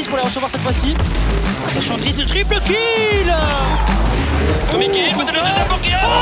pour les recevoir cette fois-ci. Attention, Driss de triple kill. Premier kill, peut-être le deuxième pour Kill.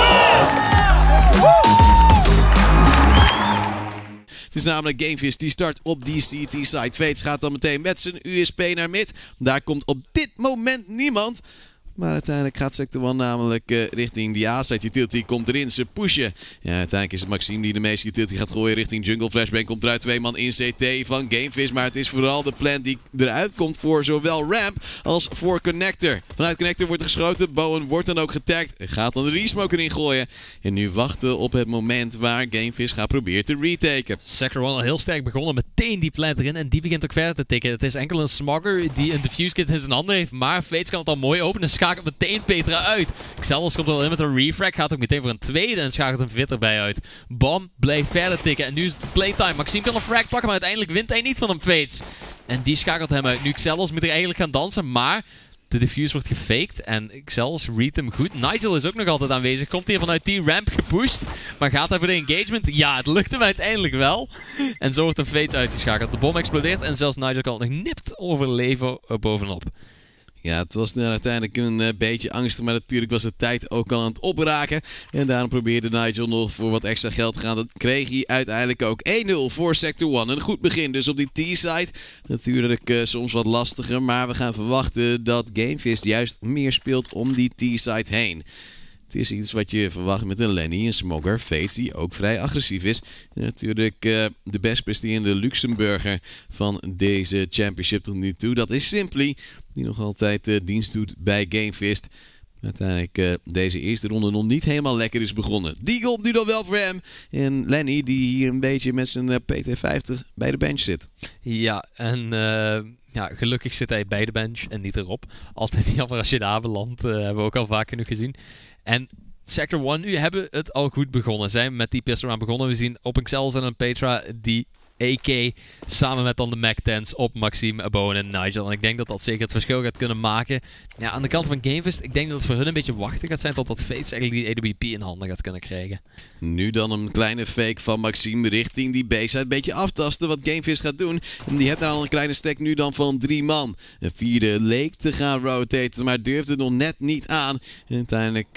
Het is namelijk Gamefish die start op die CT-site. Fates gaat dan meteen met zijn USP naar mid. Daar komt op dit moment niemand. Maar uiteindelijk gaat Sector 1 namelijk richting die A-site. Utility komt erin, ze pushen. Ja, uiteindelijk is het Maxime die de meeste utility gaat gooien richting jungle. Flashbang komt eruit, 2 man in CT van Gamefish. Maar het is vooral de plant die eruit komt voor zowel Ramp als voor Connector. Vanuit Connector wordt er geschoten, Bowen wordt dan ook getagd. Gaat dan de resmoke erin gooien. En nu wachten op het moment waar Gamefish gaat proberen te retaken. Sector 1 al heel sterk begonnen, meteen die plant erin en die begint ook verder te tikken. Het is enkel een smogger die een diffuse kit in zijn handen heeft, maar Fates kan het al mooi openen. Schakelt meteen Petra uit. Xelos komt wel in met een refrag, gaat ook meteen voor een tweede en schakelt een Vit erbij uit. Bom blijft verder tikken en nu is het playtime. Maxime kan een frag pakken, maar uiteindelijk wint hij niet van hem Fates. En die schakelt hem uit. Nu Xelos moet er eigenlijk gaan dansen, maar de diffuse wordt gefaked en Xelos readt hem goed. Nigel is ook nog altijd aanwezig. Komt hier vanuit die ramp gepusht. Maar gaat hij voor de engagement? Ja, het lukt hem uiteindelijk wel. En zo wordt een Fates uitgeschakeld. De bom explodeert en zelfs Nigel kan het nog nipt overleven bovenop. Ja, het was uiteindelijk een beetje angstig, maar natuurlijk was de tijd ook al aan het opraken. En daarom probeerde Nigel nog voor wat extra geld te gaan. Dat kreeg hij uiteindelijk ook. 1-0 voor Sector 1. Een goed begin dus op die T-side. Natuurlijk soms wat lastiger, maar we gaan verwachten dat Gamefish juist meer speelt om die T-side heen. Het is iets wat je verwacht met een Lenny, een Smogger, Fates die ook vrij agressief is. En natuurlijk de best presterende Luxemburger van deze championship tot nu toe. Dat is Simply, die nog altijd dienst doet bij Gamefish. Uiteindelijk deze eerste ronde nog niet helemaal lekker is begonnen. Deagle nu dan wel voor hem. En Lenny die hier een beetje met zijn PT50 bij de bench zit. Ja, en ja, gelukkig zit hij bij de bench en niet erop. Altijd jammer als je daar belandt, hebben we ook al vaak genoeg gezien. En Sector 1 nu hebben het al goed begonnen. Zijn met die pistol aan begonnen. We zien op Xelos en een Petra die AK samen met dan de Mac-10's op Maxime, Bowen en Nigel. En ik denk dat dat zeker het verschil gaat kunnen maken. Ja, aan de kant van Gamefish, ik denk dat het voor hun een beetje wachten gaat zijn totdat Fates eigenlijk die AWP in handen gaat kunnen krijgen. Nu dan een kleine fake van Maxime richting die base. Een beetje aftasten wat Gamefish gaat doen. En die heeft daar al een kleine stack nu dan van 3 man. Een vierde leek te gaan rotaten, maar durfde nog net niet aan. En uiteindelijk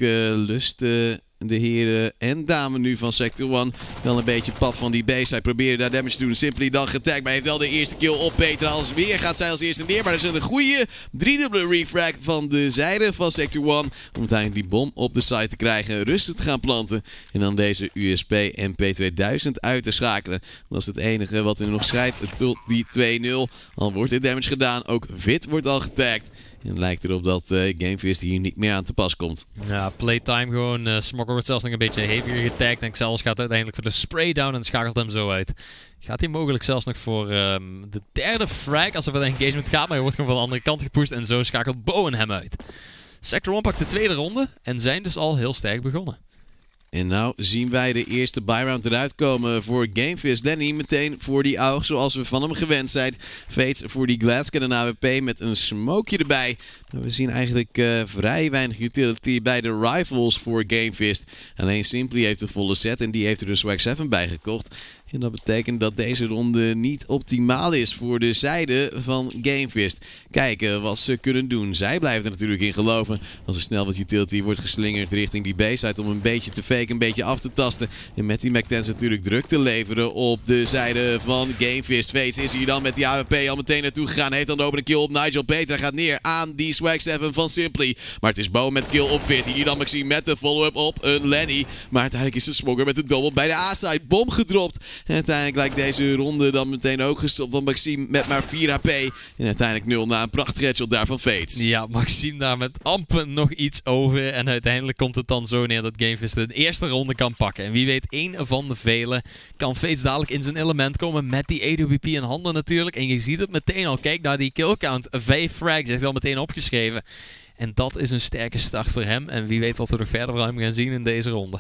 lustte de heren en dames nu van Sector 1 wel een beetje pap van die base. Hij probeerde daar damage te doen. Simply dan getagd, maar hij heeft wel de eerste kill op Petra. Als weer gaat zij als eerste neer. Maar er is een goede driedubbele refrag van de zijde van Sector 1. Om uiteindelijk die bom op de site te krijgen. Rustig te gaan planten. En dan deze USP MP2000 uit te schakelen. Dat is het enige wat er nog scheidt tot die 2-0. Al wordt er damage gedaan. Ook Vit wordt al getagd. En het lijkt erop dat Gamefish hier niet meer aan te pas komt. Ja, playtime gewoon. Smogger wordt zelfs nog een beetje heavier getagd. En Xelos gaat uiteindelijk voor de spray down en schakelt hem zo uit. Gaat hij mogelijk zelfs nog voor de derde frag als er voor de engagement gaat. Maar hij wordt gewoon van de andere kant gepusht en zo schakelt Bowen hem uit. Sector 1 pakt de tweede ronde en zijn dus al heel sterk begonnen. En nou zien wij de eerste buy-round eruit komen voor Gamefish. Lenny meteen voor die AUG zoals we van hem gewend zijn. Fates voor die Glasscannon AWP met een smokeje erbij. Maar we zien eigenlijk vrij weinig utility bij de rifles voor Gamefish. Alleen Simply heeft een volle set en die heeft er de Swag 7 bij gekocht. En dat betekent dat deze ronde niet optimaal is voor de zijde van Gamefish. Kijken wat ze kunnen doen. Zij blijven er natuurlijk in geloven. Als er snel wat utility wordt geslingerd richting die base-site om een beetje te faken, een beetje af te tasten. En met die Mac-10's natuurlijk druk te leveren op de zijde van Gamefish. Fates is hier dan met die AWP al meteen naartoe gegaan. Heeft dan de opening kill op Nigel. Petra gaat neer aan die Swag 7 van Simply. Maar het is Bowen met kill op Vit. Hier dan Maxime met de follow-up op een Lenny. Maar uiteindelijk is de Smogger met de double bij de A-side. Bom gedropt. En uiteindelijk lijkt deze ronde dan meteen ook gestopt van Maxime met maar 4 HP. En uiteindelijk 0 na een prachtig headshot daar van Fates. Ja, Maxime daar met amper nog iets over. En uiteindelijk komt het dan zo neer dat Gamefish de eerste ronde kan pakken. En wie weet, één van de velen kan Fates dadelijk in zijn element komen met die AWP in handen natuurlijk. En je ziet het meteen al. Kijk naar die kill count. 5 frags heeft hij al meteen opgeschreven. En dat is een sterke start voor hem. En wie weet wat we nog verder van hem gaan zien in deze ronde.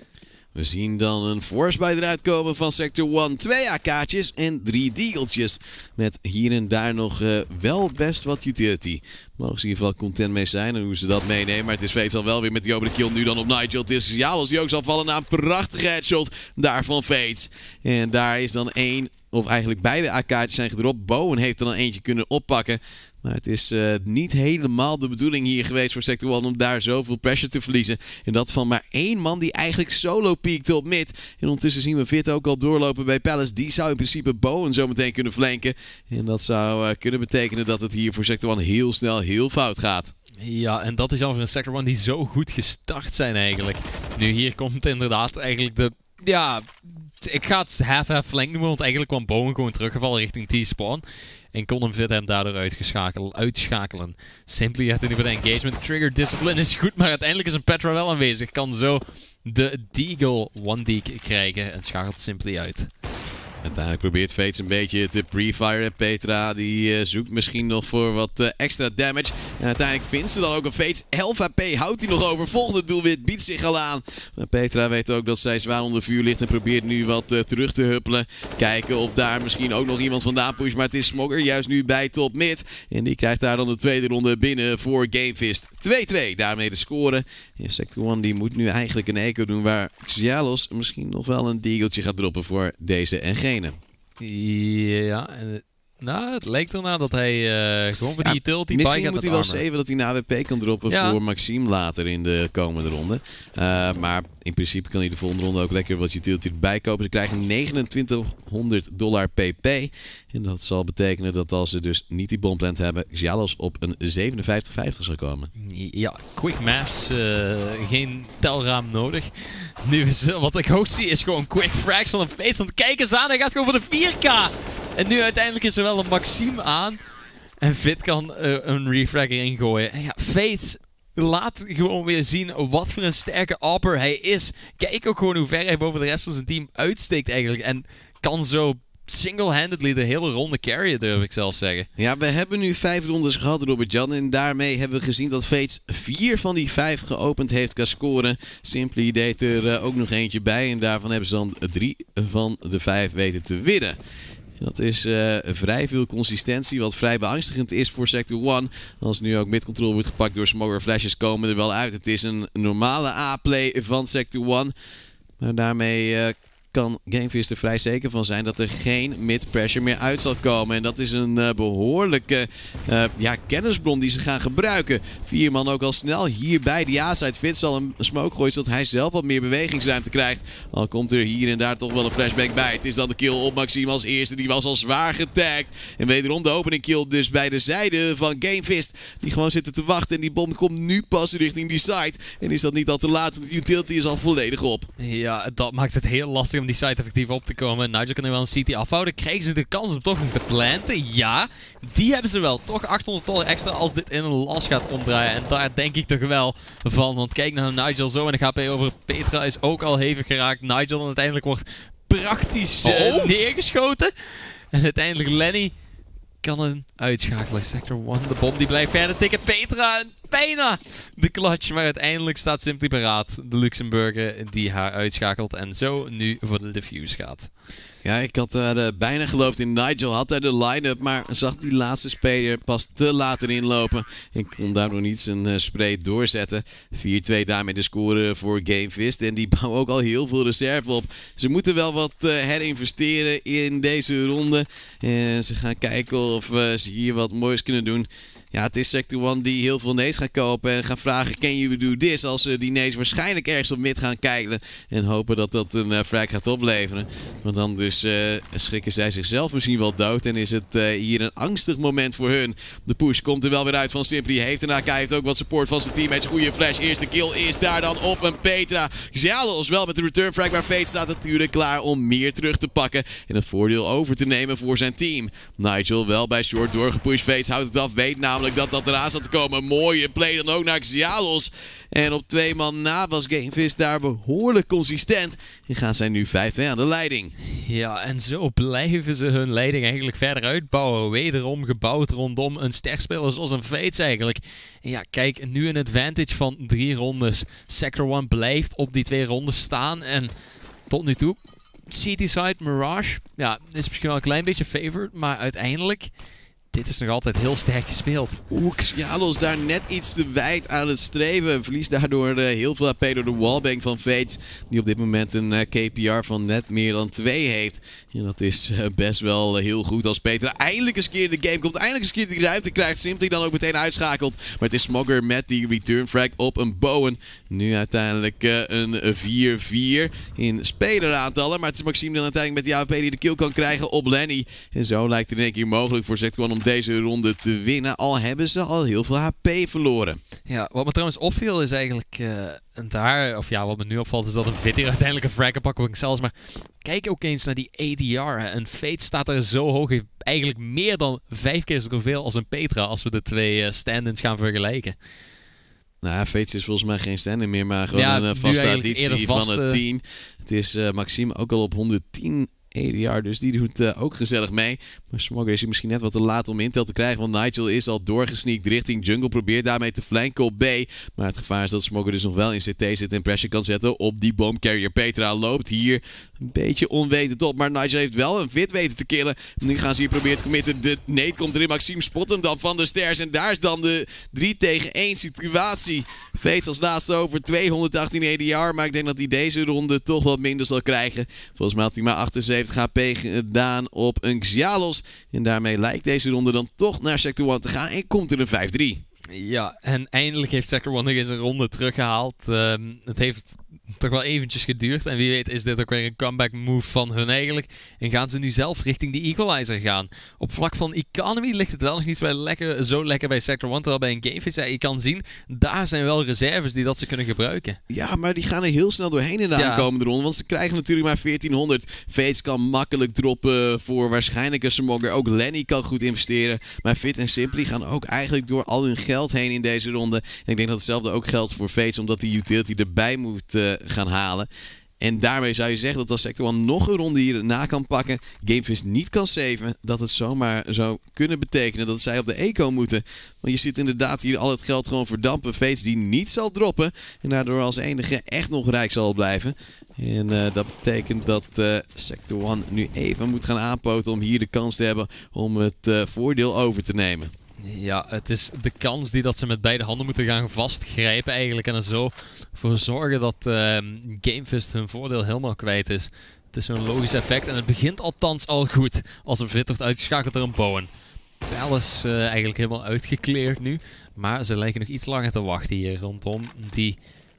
We zien dan een force buy eruit komen van Sector 1. 2 AK'tjes en 3 deagletjes. Met hier en daar nog wel best wat utility. Mogen ze in ieder geval content mee zijn en hoe ze dat meenemen. Maar het is Fates al wel weer met die open kill nu dan op Nigel. Het is Jalos die ook zal vallen na een prachtige headshot daar van Fates. En daar is dan 1 of eigenlijk beide AK'tjes zijn gedropt. Bowen heeft er dan eentje kunnen oppakken. Maar het is niet helemaal de bedoeling hier geweest voor Sector 1 om daar zoveel pressure te verliezen. En dat van maar één man die eigenlijk solo peakte op mid. En ondertussen zien we Vit ook al doorlopen bij Palace. Die zou in principe Bowen zo meteen kunnen flanken. En dat zou kunnen betekenen dat het hier voor Sector 1 heel snel heel fout gaat. Ja, en dat is al voor een Sector 1 die zo goed gestart zijn eigenlijk. Nu hier komt inderdaad eigenlijk de... Ja, ik ga het half-half flank noemen, want eigenlijk kwam Bowen gewoon teruggevallen richting T-spawn. En kon hem Vit hem daardoor uitschakelen. Simply gaat hij nu voor de engagement. Trigger discipline is goed, maar uiteindelijk is een Petra wel aanwezig. Kan zo de Deagle 1-deek krijgen en schakelt Simply uit. Uiteindelijk probeert Fates een beetje te pre-fire. En Petra die zoekt misschien nog voor wat extra damage. En uiteindelijk vindt ze dan ook een Fates. 11 HP houdt hij nog over. Volgende doelwit biedt zich al aan. Maar Petra weet ook dat zij zwaar onder vuur ligt. En probeert nu wat terug te huppelen. Kijken of daar misschien ook nog iemand vandaan pusht. Maar het is Smogger juist nu bij top mid. En die krijgt daar dan de tweede ronde binnen voor Gamefist. 2-2. Daarmee de score. En Sector 1 die moet nu eigenlijk een eco doen. Waar Xialos misschien nog wel een deageltje gaat droppen voor deze en geen. Ja, nou, het lijkt ernaar dat hij gewoon voor die utility buy gaat. Misschien moet hij wel saven dat hij een AWP kan droppen voor Maxime later in de komende ronde. Maar in principe kan hij de volgende ronde ook lekker wat utility erbij kopen. Ze krijgen $2100 pp. En dat zal betekenen dat als ze dus niet die bomplant hebben, Xialos op een 57,50 zal komen. Ja, quick maths. Geen telraam nodig. Nu is wat ik ook zie is gewoon quick frags van een Fates. Want kijk eens aan, hij gaat gewoon voor de 4K. En nu uiteindelijk is er wel een Maxime aan. En Vit kan een refrag erin gooien. En ja, Fates laat gewoon weer zien wat voor een sterke opper hij is. Kijk ook gewoon hoe ver hij boven de rest van zijn team uitsteekt eigenlijk. En kan zo single-handedly de hele ronde carryen, durf ik zelfs zeggen. Ja, we hebben nu 5 rondes gehad, Robert-Jan. En daarmee hebben we gezien dat Fates 4 van die 5 geopend heeft qua scoren. Simply deed er ook nog eentje bij. En daarvan hebben ze dan 3 van de 5 weten te winnen. Dat is vrij veel consistentie, wat vrij beangstigend is voor Sector 1. Als nu ook midcontrol wordt gepakt door Smogger, flashes komen er wel uit. Het is een normale A-play van Sector 1. Maar daarmee kan Gamefist er vrij zeker van zijn dat er geen mid-pressure meer uit zal komen. En dat is een behoorlijke kennisbron die ze gaan gebruiken. 4 man ook al snel hierbij. De A-side Fit zal een smoke gooien zodat hij zelf wat meer bewegingsruimte krijgt. Al komt er hier en daar toch wel een flashback bij. Het is dan de kill op Maxime als eerste. Die was al zwaar getagd. En wederom de opening kill dus bij de zijde van Gamefist. Die gewoon zitten te wachten. En die bom komt nu pas richting die side. En is dat niet al te laat, want de utility is al volledig op. Ja, dat maakt het heel lastig om die site effectief op te komen. Nigel kan nu wel een CT afhouden. Krijgen ze de kans om toch nog te planten? Ja, die hebben ze wel. Toch $800 extra als dit in een las gaat omdraaien. En daar denk ik toch wel van. Want kijk naar Nigel zo. En de HP over Petra is ook al hevig geraakt. Nigel dan uiteindelijk wordt praktisch neergeschoten. En uiteindelijk Lenny kan hem uitschakelen. Sector 1, de bom die blijft verder tikken. Petra bijna de clutch, maar uiteindelijk staat Simply paraat. De Luxemburger die haar uitschakelt en zo nu voor de defuse gaat. Ja, ik had daar bijna geloofd in. Nigel had daar de line-up, maar zag die laatste speler pas te laat erin lopen. En kon daardoor niet zijn spray doorzetten. 4-2 daarmee de score voor Gamefist. En die bouwen ook al heel veel reserve op. Ze moeten wel wat herinvesteren in deze ronde. En ze gaan kijken of ze hier wat moois kunnen doen. Ja, het is Sector 1 die heel veel nees gaat kopen en gaan vragen, can you do this? Als ze die nees waarschijnlijk ergens op mid gaan kijken en hopen dat dat een frag gaat opleveren. Want dan dus schrikken zij zichzelf misschien wel dood en is het hier een angstig moment voor hun. De push komt er wel weer uit van Simply. Heeft een AK, heeft ook wat support van zijn teammates. Goede flash, eerste kill is daar dan op een Petra. Xialos wel met de return frag, maar Fate staat natuurlijk klaar om meer terug te pakken en het voordeel over te nemen voor zijn team. Nigel wel bij short doorgepusht. Fate houdt het af, weet namelijk dat eraan zat te komen. Mooie play dan ook naar Xialos. En op 2 man na was Gamefist daar behoorlijk consistent. En gaan zij nu 5-2 aan de leiding. Ja, en zo blijven ze hun leiding eigenlijk verder uitbouwen. Wederom gebouwd rondom een sterspeler zoals een Fates eigenlijk. En ja, kijk, nu een advantage van 3 rondes. Sector 1 blijft op die 2 rondes staan. En tot nu toe, City Side Mirage, ja, is misschien wel een klein beetje favored. Maar uiteindelijk dit is nog altijd heel sterk gespeeld. Xialos daar net iets te wijd aan het streven. Verliest daardoor heel veel AP door de wallbang van Fates. Die op dit moment een KPR van net meer dan 2 heeft. En dat is best wel heel goed als Petra eindelijk eens een keer in de game komt. Eindelijk eens een keer die ruimte krijgt. Simply dan ook meteen uitschakelt. Maar het is Smogger met die return frag op een Bowen. Nu uiteindelijk een 4-4 in speleraantallen. Maar het is Maxime dan uiteindelijk met die AWP die de kill kan krijgen op Lenny. En zo lijkt het in één keer mogelijk voor Sector One om deze ronde te winnen. Al hebben ze al heel veel HP verloren. Ja, wat me trouwens opviel is eigenlijk wat me nu opvalt is dat een Vit hier uiteindelijk een frag kan pakken op zelfs. Maar kijk ook eens naar die ADR. En Fate staat er zo hoog. Heeft eigenlijk meer dan 5 keer zoveel als een Petra als we de twee stand-ins gaan vergelijken. Nou, Fates is volgens mij geen stand-in meer, maar gewoon een vaste additie van het team. Het is Maxime ook al op 110 ADR, dus die doet ook gezellig mee. Maar Smogger is hier misschien net wat te laat om intel te krijgen, want Nigel is al doorgesneakt richting jungle. Probeert daarmee te flanken op B. Maar het gevaar is dat Smogger dus nog wel in CT zit en pressure kan zetten op die boomcarrier. Petra loopt hier een beetje onwetend op, maar Nigel heeft wel een Vit weten te killen. Nu gaan ze hier proberen te committen. De nade komt erin, Maxime spot hem dan van de stairs. En daar is dan de 3 tegen 1 situatie. Fates als laatste over 218 ADR, maar ik denk dat hij deze ronde toch wat minder zal krijgen. Volgens mij had hij maar 78 HP gedaan op een Xialos. En daarmee lijkt deze ronde dan toch naar Sector One te gaan en komt er een 5-3. Ja, en eindelijk heeft Sector One nog eens een ronde teruggehaald. Het heeft toch wel eventjes geduurd. En wie weet is dit ook weer een comeback move van hun eigenlijk. En gaan ze nu zelf richting die Equalizer gaan. Op vlak van economy ligt het wel nog niet zo lekker bij Sector One. Terwijl bij een Gameface, je kan zien, daar zijn wel reserves die dat ze kunnen gebruiken. Ja, maar die gaan er heel snel doorheen in de aankomende ronde. Want ze krijgen natuurlijk maar 1400. Fates kan makkelijk droppen voor waarschijnlijk een Smogger. Ook Lenny kan goed investeren. Maar Fit en Simply gaan ook eigenlijk door al hun geld heen in deze ronde. En ik denk dat hetzelfde ook geldt voor Fates, omdat die utility erbij moet gaan halen. En daarmee zou je zeggen dat als Sector One nog een ronde hierna kan pakken, Gameface niet kan saven, dat het zomaar zou kunnen betekenen dat zij op de eco moeten. Want je ziet inderdaad hier al het geld gewoon verdampen. Fates die niet zal droppen en daardoor als enige echt nog rijk zal blijven. En dat betekent dat Sector One nu even moet gaan aanpoten om hier de kans te hebben om het voordeel over te nemen. Ja, het is de kans die dat ze met beide handen moeten gaan vastgrijpen eigenlijk. En er zo voor zorgen dat Gamefist hun voordeel helemaal kwijt is. Het is zo'n logisch effect en het begint althans al goed. Als een Vit wordt uitgeschakeld door een Bowen. Wel is eigenlijk helemaal uitgekleerd nu. Maar ze lijken nog iets langer te wachten hier rondom die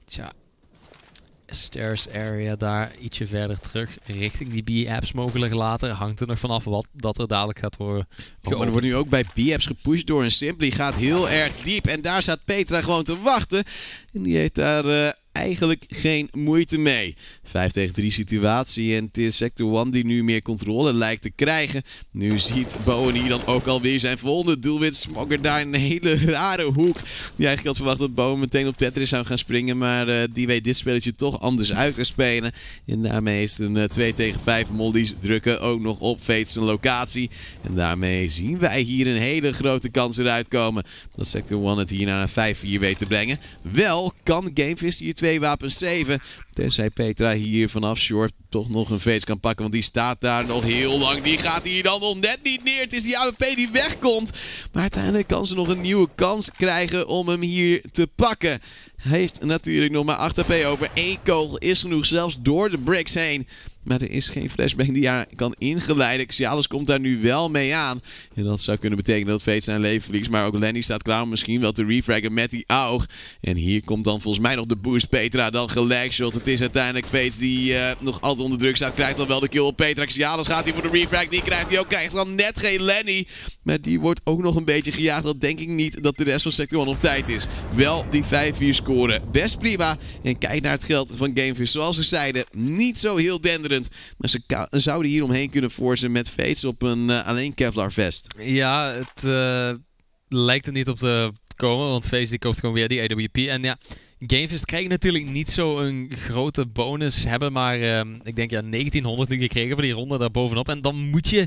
stairs area daar. Ietsje verder terug richting die B-apps mogelijk later. Hangt er nog vanaf wat dat er dadelijk gaat worden. Maar er wordt nu ook bij B-apps gepusht door een Simply. Gaat heel erg diep en daar staat Petra gewoon te wachten. En die heeft daar eigenlijk geen moeite mee. 5 tegen 3 situatie en het is Sector One die nu meer controle lijkt te krijgen. Nu ziet Bowen hier dan ook alweer zijn volgende doelwit. Smogger daar een hele rare hoek. Die eigenlijk had verwacht dat Bowen meteen op Tetris zou gaan springen, maar die weet dit spelletje toch anders uit te spelen. En daarmee is het een 2 tegen 5. Mollies drukken ook nog op Fates een locatie. En daarmee zien wij hier een hele grote kans eruit komen dat Sector One het hier naar een 5-4 weet te brengen. Wel kan Gamefist hier 2 wapens saven. Tenzij Petra hier vanaf short toch nog een Fates kan pakken. Want die staat daar nog heel lang. Die gaat hier dan nog net niet neer. Het is die AWP die wegkomt. Maar uiteindelijk kan ze nog een nieuwe kans krijgen om hem hier te pakken. Hij heeft natuurlijk nog maar 8 HP over. 1 kogel is genoeg, zelfs door de bricks heen. Maar er is geen flashbang die haar kan ingeleiden. Xialos komt daar nu wel mee aan. En dat zou kunnen betekenen dat Fates zijn leven verliest. Maar ook Lenny staat klaar om misschien wel te refraggen met die AUG. En hier komt dan volgens mij nog de boost. Petra dan gelijkshot. Het is uiteindelijk Fates die nog altijd onder druk staat. Krijgt dan wel de kill op Petra. Xialos gaat hier voor de refrag. Die krijgt hij ook. Krijgt dan net geen Lenny. Maar die wordt ook nog een beetje gejaagd. Dat denk ik niet dat de rest van Sector One op tijd is. Wel die 5-4 scoren. Best prima. En kijk naar het geld van Gameface. Zoals we zeiden, niet zo heel denderend. Maar ze zouden hier omheen kunnen forcen met Fates op een alleen Kevlar vest. Ja, het lijkt er niet op te komen. Want Fates die koopt gewoon weer die AWP. En ja, Gameface krijgen natuurlijk niet zo een grote bonus. Hebben maar, ik denk 1900 nu gekregen voor die ronde daar bovenop. En dan moet je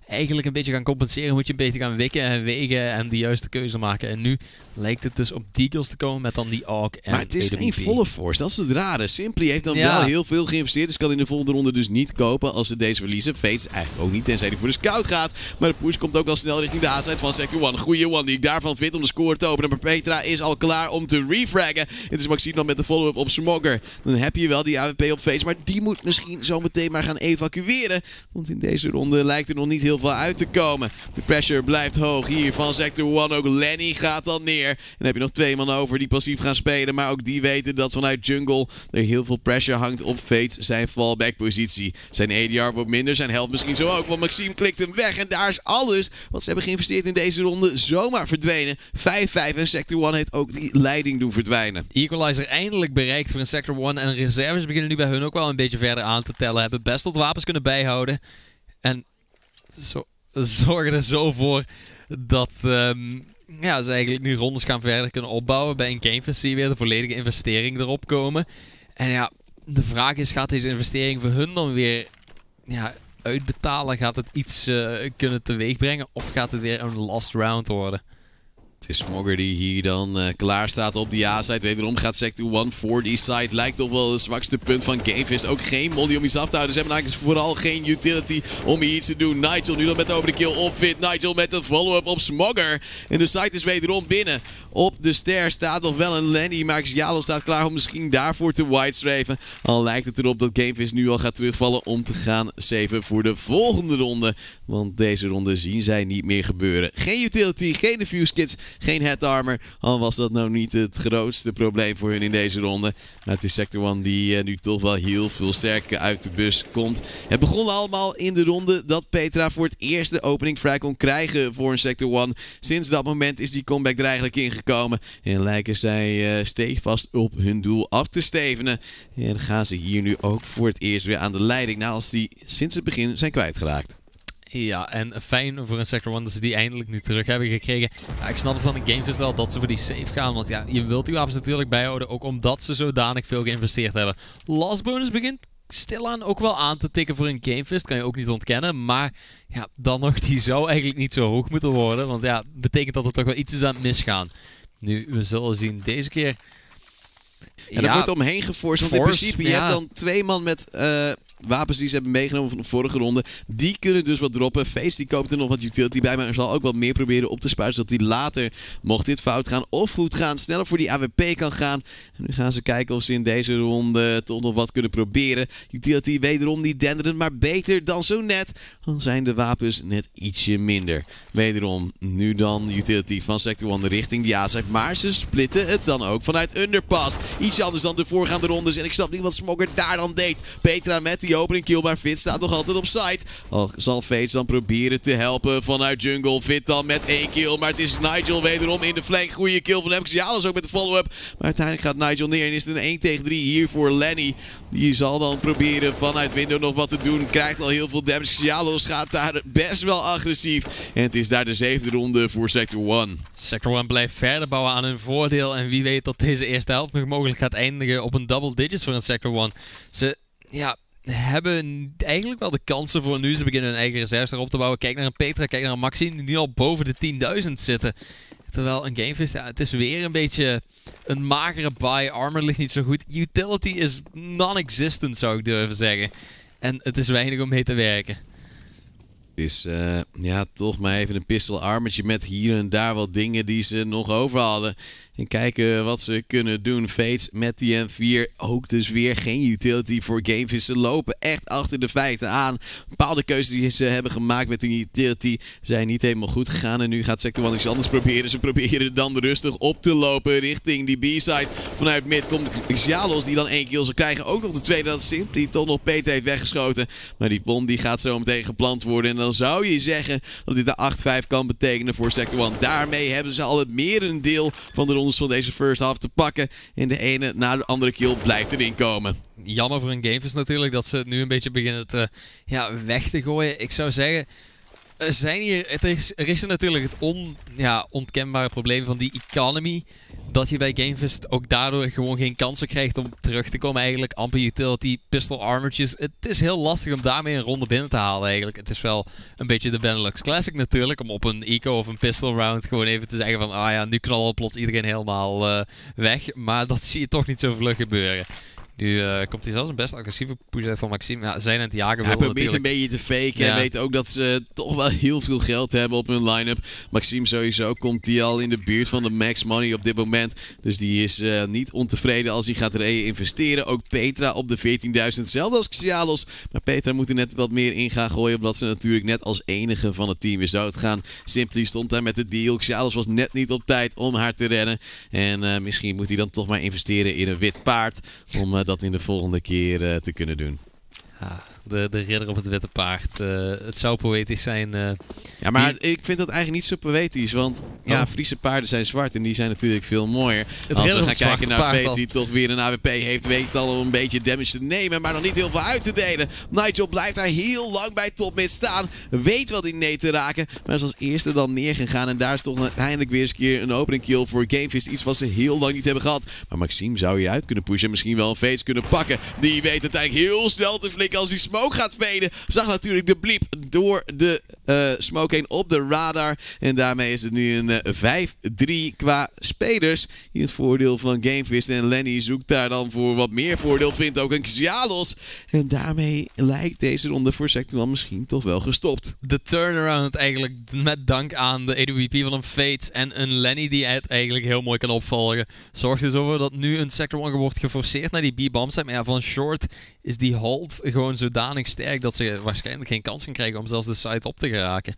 eigenlijk een beetje gaan compenseren. Moet je een beetje gaan wikken en wegen en de juiste keuze maken. En nu lijkt het dus op Deagles te komen met dan die AUG en maar het is geen volle force, dat is het rare. Simply heeft dan wel heel veel geïnvesteerd, dus kan in de volgende ronde dus niet kopen als ze deze verliezen. Fates eigenlijk ook niet, tenzij hij voor de scout gaat. Maar de push komt ook al snel richting de A-side van Sector 1. Goeie one die ik daarvan vind om de score te openen. Maar Petra is al klaar om te refraggen. Het is Maxime dan met de follow-up op Smogger. Dan heb je wel die AWP op Fates, maar die moet misschien zo meteen maar gaan evacueren. Want in deze ronde lijkt er nog niet heel veel uit te komen. De pressure blijft hoog hier van Sector 1. Ook Lenny gaat dan neer. En dan heb je nog 2 man over die passief gaan spelen. Maar ook die weten dat vanuit jungle er heel veel pressure hangt op Fates zijn fallback positie. Zijn ADR wordt minder, zijn health misschien zo ook. Want Maxime klikt hem weg en daar is alles wat ze hebben geïnvesteerd in deze ronde zomaar verdwenen. 5-5 en Sector 1 heeft ook die leiding doen verdwijnen. Equalizer eindelijk bereikt voor een Sector 1 en reserves beginnen nu bij hun ook wel een beetje verder aan te tellen. Hebben best wat wapens kunnen bijhouden. En zorgen er zo voor dat ze eigenlijk nu rondes gaan verder kunnen opbouwen. Bij een Gamefest zie je weer de volledige investering erop komen. En ja, de vraag is, gaat deze investering voor hun dan weer uitbetalen? Gaat het iets kunnen teweegbrengen? Of gaat het weer een last round worden? Het is Smogger die hier dan klaar staat op die A-side. Wederom gaat Sector 1 voor die side. Lijkt toch wel het zwakste punt van Gamefist. Ook geen molly om iets af te houden. Ze hebben eigenlijk vooral geen utility om hier iets te doen. Nigel nu dan met de overkill op Fit. Nigel met een follow-up op Smogger. En de side is wederom binnen. Op de ster staat nog wel een Lenny. Maar Xialo staat klaar om misschien daarvoor te whitestreven. Al lijkt het erop dat Gamefist nu al gaat terugvallen om te gaan saven voor de volgende ronde. Want deze ronde zien zij niet meer gebeuren. Geen utility, geen defuse kits, geen head armor. Al was dat nou niet het grootste probleem voor hun in deze ronde. Maar het is Sector 1 die nu toch wel heel veel sterker uit de bus komt. Het begon allemaal in de ronde dat Petra voor het eerst de opening frag kon krijgen voor een Sector 1. Sinds dat moment is die comeback er eigenlijk ingekomen. En lijken zij stevast op hun doel af te stevenen. En dan gaan ze hier nu ook voor het eerst weer aan de leiding. Naast die sinds het begin zijn kwijtgeraakt. Ja, en fijn voor een Sector 1 dat ze die eindelijk nu terug hebben gekregen. Ja, ik snap het van een Gamefest wel dat ze voor die safe gaan. Want ja, je wilt die wapens natuurlijk bijhouden. Ook omdat ze zodanig veel geïnvesteerd hebben. Lost bonus begint stilaan ook wel aan te tikken voor een Gamefest. Kan je ook niet ontkennen. Maar ja, dan nog, die zou eigenlijk niet zo hoog moeten worden. Want ja, betekent dat er toch wel iets is aan het misgaan. Nu, we zullen zien deze keer. En er wordt omheen geforst. Want in principe, je hebt dan 2 man met wapens die ze hebben meegenomen van de vorige ronde. Die kunnen dus wat droppen. Face die koopt er nog wat utility bij. Maar er zal ook wat meer proberen op te spuiten. Zodat hij later, mocht dit fout gaan of goed gaan, sneller voor die AWP kan gaan. En nu gaan ze kijken of ze in deze ronde toch nog wat kunnen proberen. Utility wederom niet denderend, maar beter dan zo net. Dan zijn de wapens net ietsje minder. Wederom nu dan utility van Sector 1 richting die A-side. Maar ze splitten het dan ook vanuit Underpass. Iets anders dan de voorgaande rondes. En ik snap niet wat Smogger daar dan deed. Petra met die opening kill, maar Fit staat nog altijd op site. Al zal Fates dan proberen te helpen vanuit jungle. Fit dan met 1 kill, maar het is Nigel wederom in de flank. Goeie kill van hem. Xialos ook met de follow-up. Maar uiteindelijk gaat Nigel neer en is het een 1 tegen 3 hier voor Lenny. Die zal dan proberen vanuit window nog wat te doen. Krijgt al heel veel damage. Xialos gaat daar best wel agressief. En het is daar de 7e ronde voor Sector 1. Sector 1 blijft verder bouwen aan hun voordeel. En wie weet dat deze eerste helft nog mogelijk gaat eindigen op een double digits voor een Sector 1. Ze hebben eigenlijk wel de kansen voor nu. Ze beginnen hun eigen reserves erop te bouwen. Kijk naar een Petra, kijk naar een Maxime die nu al boven de 10.000 zitten. Terwijl een Gamefest, het is weer een beetje een magere buy. Armor ligt niet zo goed. Utility is non-existent, zou ik durven zeggen. En het is weinig om mee te werken. Het is toch maar even een pistol armortje met hier en daar wat dingen die ze nog over hadden. En kijken wat ze kunnen doen. Fates met die M4. Ook dus weer geen utility voor Gamefist. Ze lopen echt achter de feiten aan. Bepaalde keuzes die ze hebben gemaakt met die utility zijn niet helemaal goed gegaan. En nu gaat Sector 1 iets anders proberen. Ze proberen dan rustig op te lopen richting die B-side. Vanuit mid komt Xialos die dan 1 kill zal krijgen. Ook nog de tweede dat Simply toch nog Peter heeft weggeschoten. Maar die bom die gaat zo meteen geplant worden. En dan zou je zeggen dat dit de 8-5 kan betekenen voor Sector 1. Daarmee hebben ze al het merendeel van de ronde van deze first half te pakken. En de ene na de andere kill blijft erin komen. Jammer voor een Gamefest natuurlijk dat ze het nu een beetje beginnen te, weg te gooien. Ik zou zeggen, er is natuurlijk het onkenbare probleem van die economy. dat je bij Gamefist ook daardoor gewoon geen kansen krijgt om terug te komen eigenlijk. Amper utility, pistol armortjes. Het is heel lastig om daarmee een ronde binnen te halen eigenlijk. Het is wel een beetje de Benelux Classic natuurlijk, om op een eco of een pistol round gewoon even te zeggen van, ah ja, nu knallen plots iedereen helemaal weg. Maar dat zie je toch niet zo vlug gebeuren. Nu komt hij zelfs een best agressieve push uit van Maxime. Ja, zijn aan het jagen. Hij probeert een beetje te faken. Hij weet ook dat ze toch wel heel veel geld hebben op hun line-up. Maxime sowieso komt hij al in de buurt van de max money op dit moment. Dus die is niet ontevreden als hij gaat re-investeren. Ook Petra op de 14.000. Hetzelfde als Xialos. Maar Petra moet er net wat meer in gaan gooien. Omdat ze natuurlijk net als enige van het team weer zou gaan. Simply stond daar met de deal. Xialos was net niet op tijd om haar te rennen. En misschien moet hij dan toch maar investeren in een wit paard. Om dat in de volgende keer te kunnen doen. De ridder op het witte paard. Het zou poëtisch zijn. Ja, maar ik vind dat eigenlijk niet zo poëtisch. Want ja, Friese paarden zijn zwart en die zijn natuurlijk veel mooier. Als we gaan kijken naar Fates, die toch weer een AWP heeft, weet al om een beetje damage te nemen, maar nog niet heel veel uit te delen. Nigel blijft daar heel lang bij topmid staan. Weet wel die nee te raken, maar is als eerste dan neergegaan. En daar is toch uiteindelijk weer eens een keer een opening kill voor Gamefist. Iets wat ze heel lang niet hebben gehad. Maar Maxime zou hieruit kunnen pushen en misschien wel een Fates kunnen pakken. Die weet uiteindelijk heel snel te flikken als die smoke gaat veden. Zag natuurlijk de bliep door de smoke heen op de radar. En daarmee is het nu een 5-3 qua spelers. Hier het voordeel van Gamefist. En Lenny zoekt daar dan voor wat meer voordeel. Vindt ook een Xialos. En daarmee lijkt deze ronde voor Sector misschien toch wel gestopt. De turnaround eigenlijk met dank aan de AWP van een Fates en een Lenny die het eigenlijk heel mooi kan opvolgen. Zorgt dus over dat nu een Sector 1 wordt geforceerd naar die B-bomb site. Maar ja, van Short is die hold gewoon zodanig sterk dat ze waarschijnlijk geen kans gaan krijgen om zelfs de site op te geraken.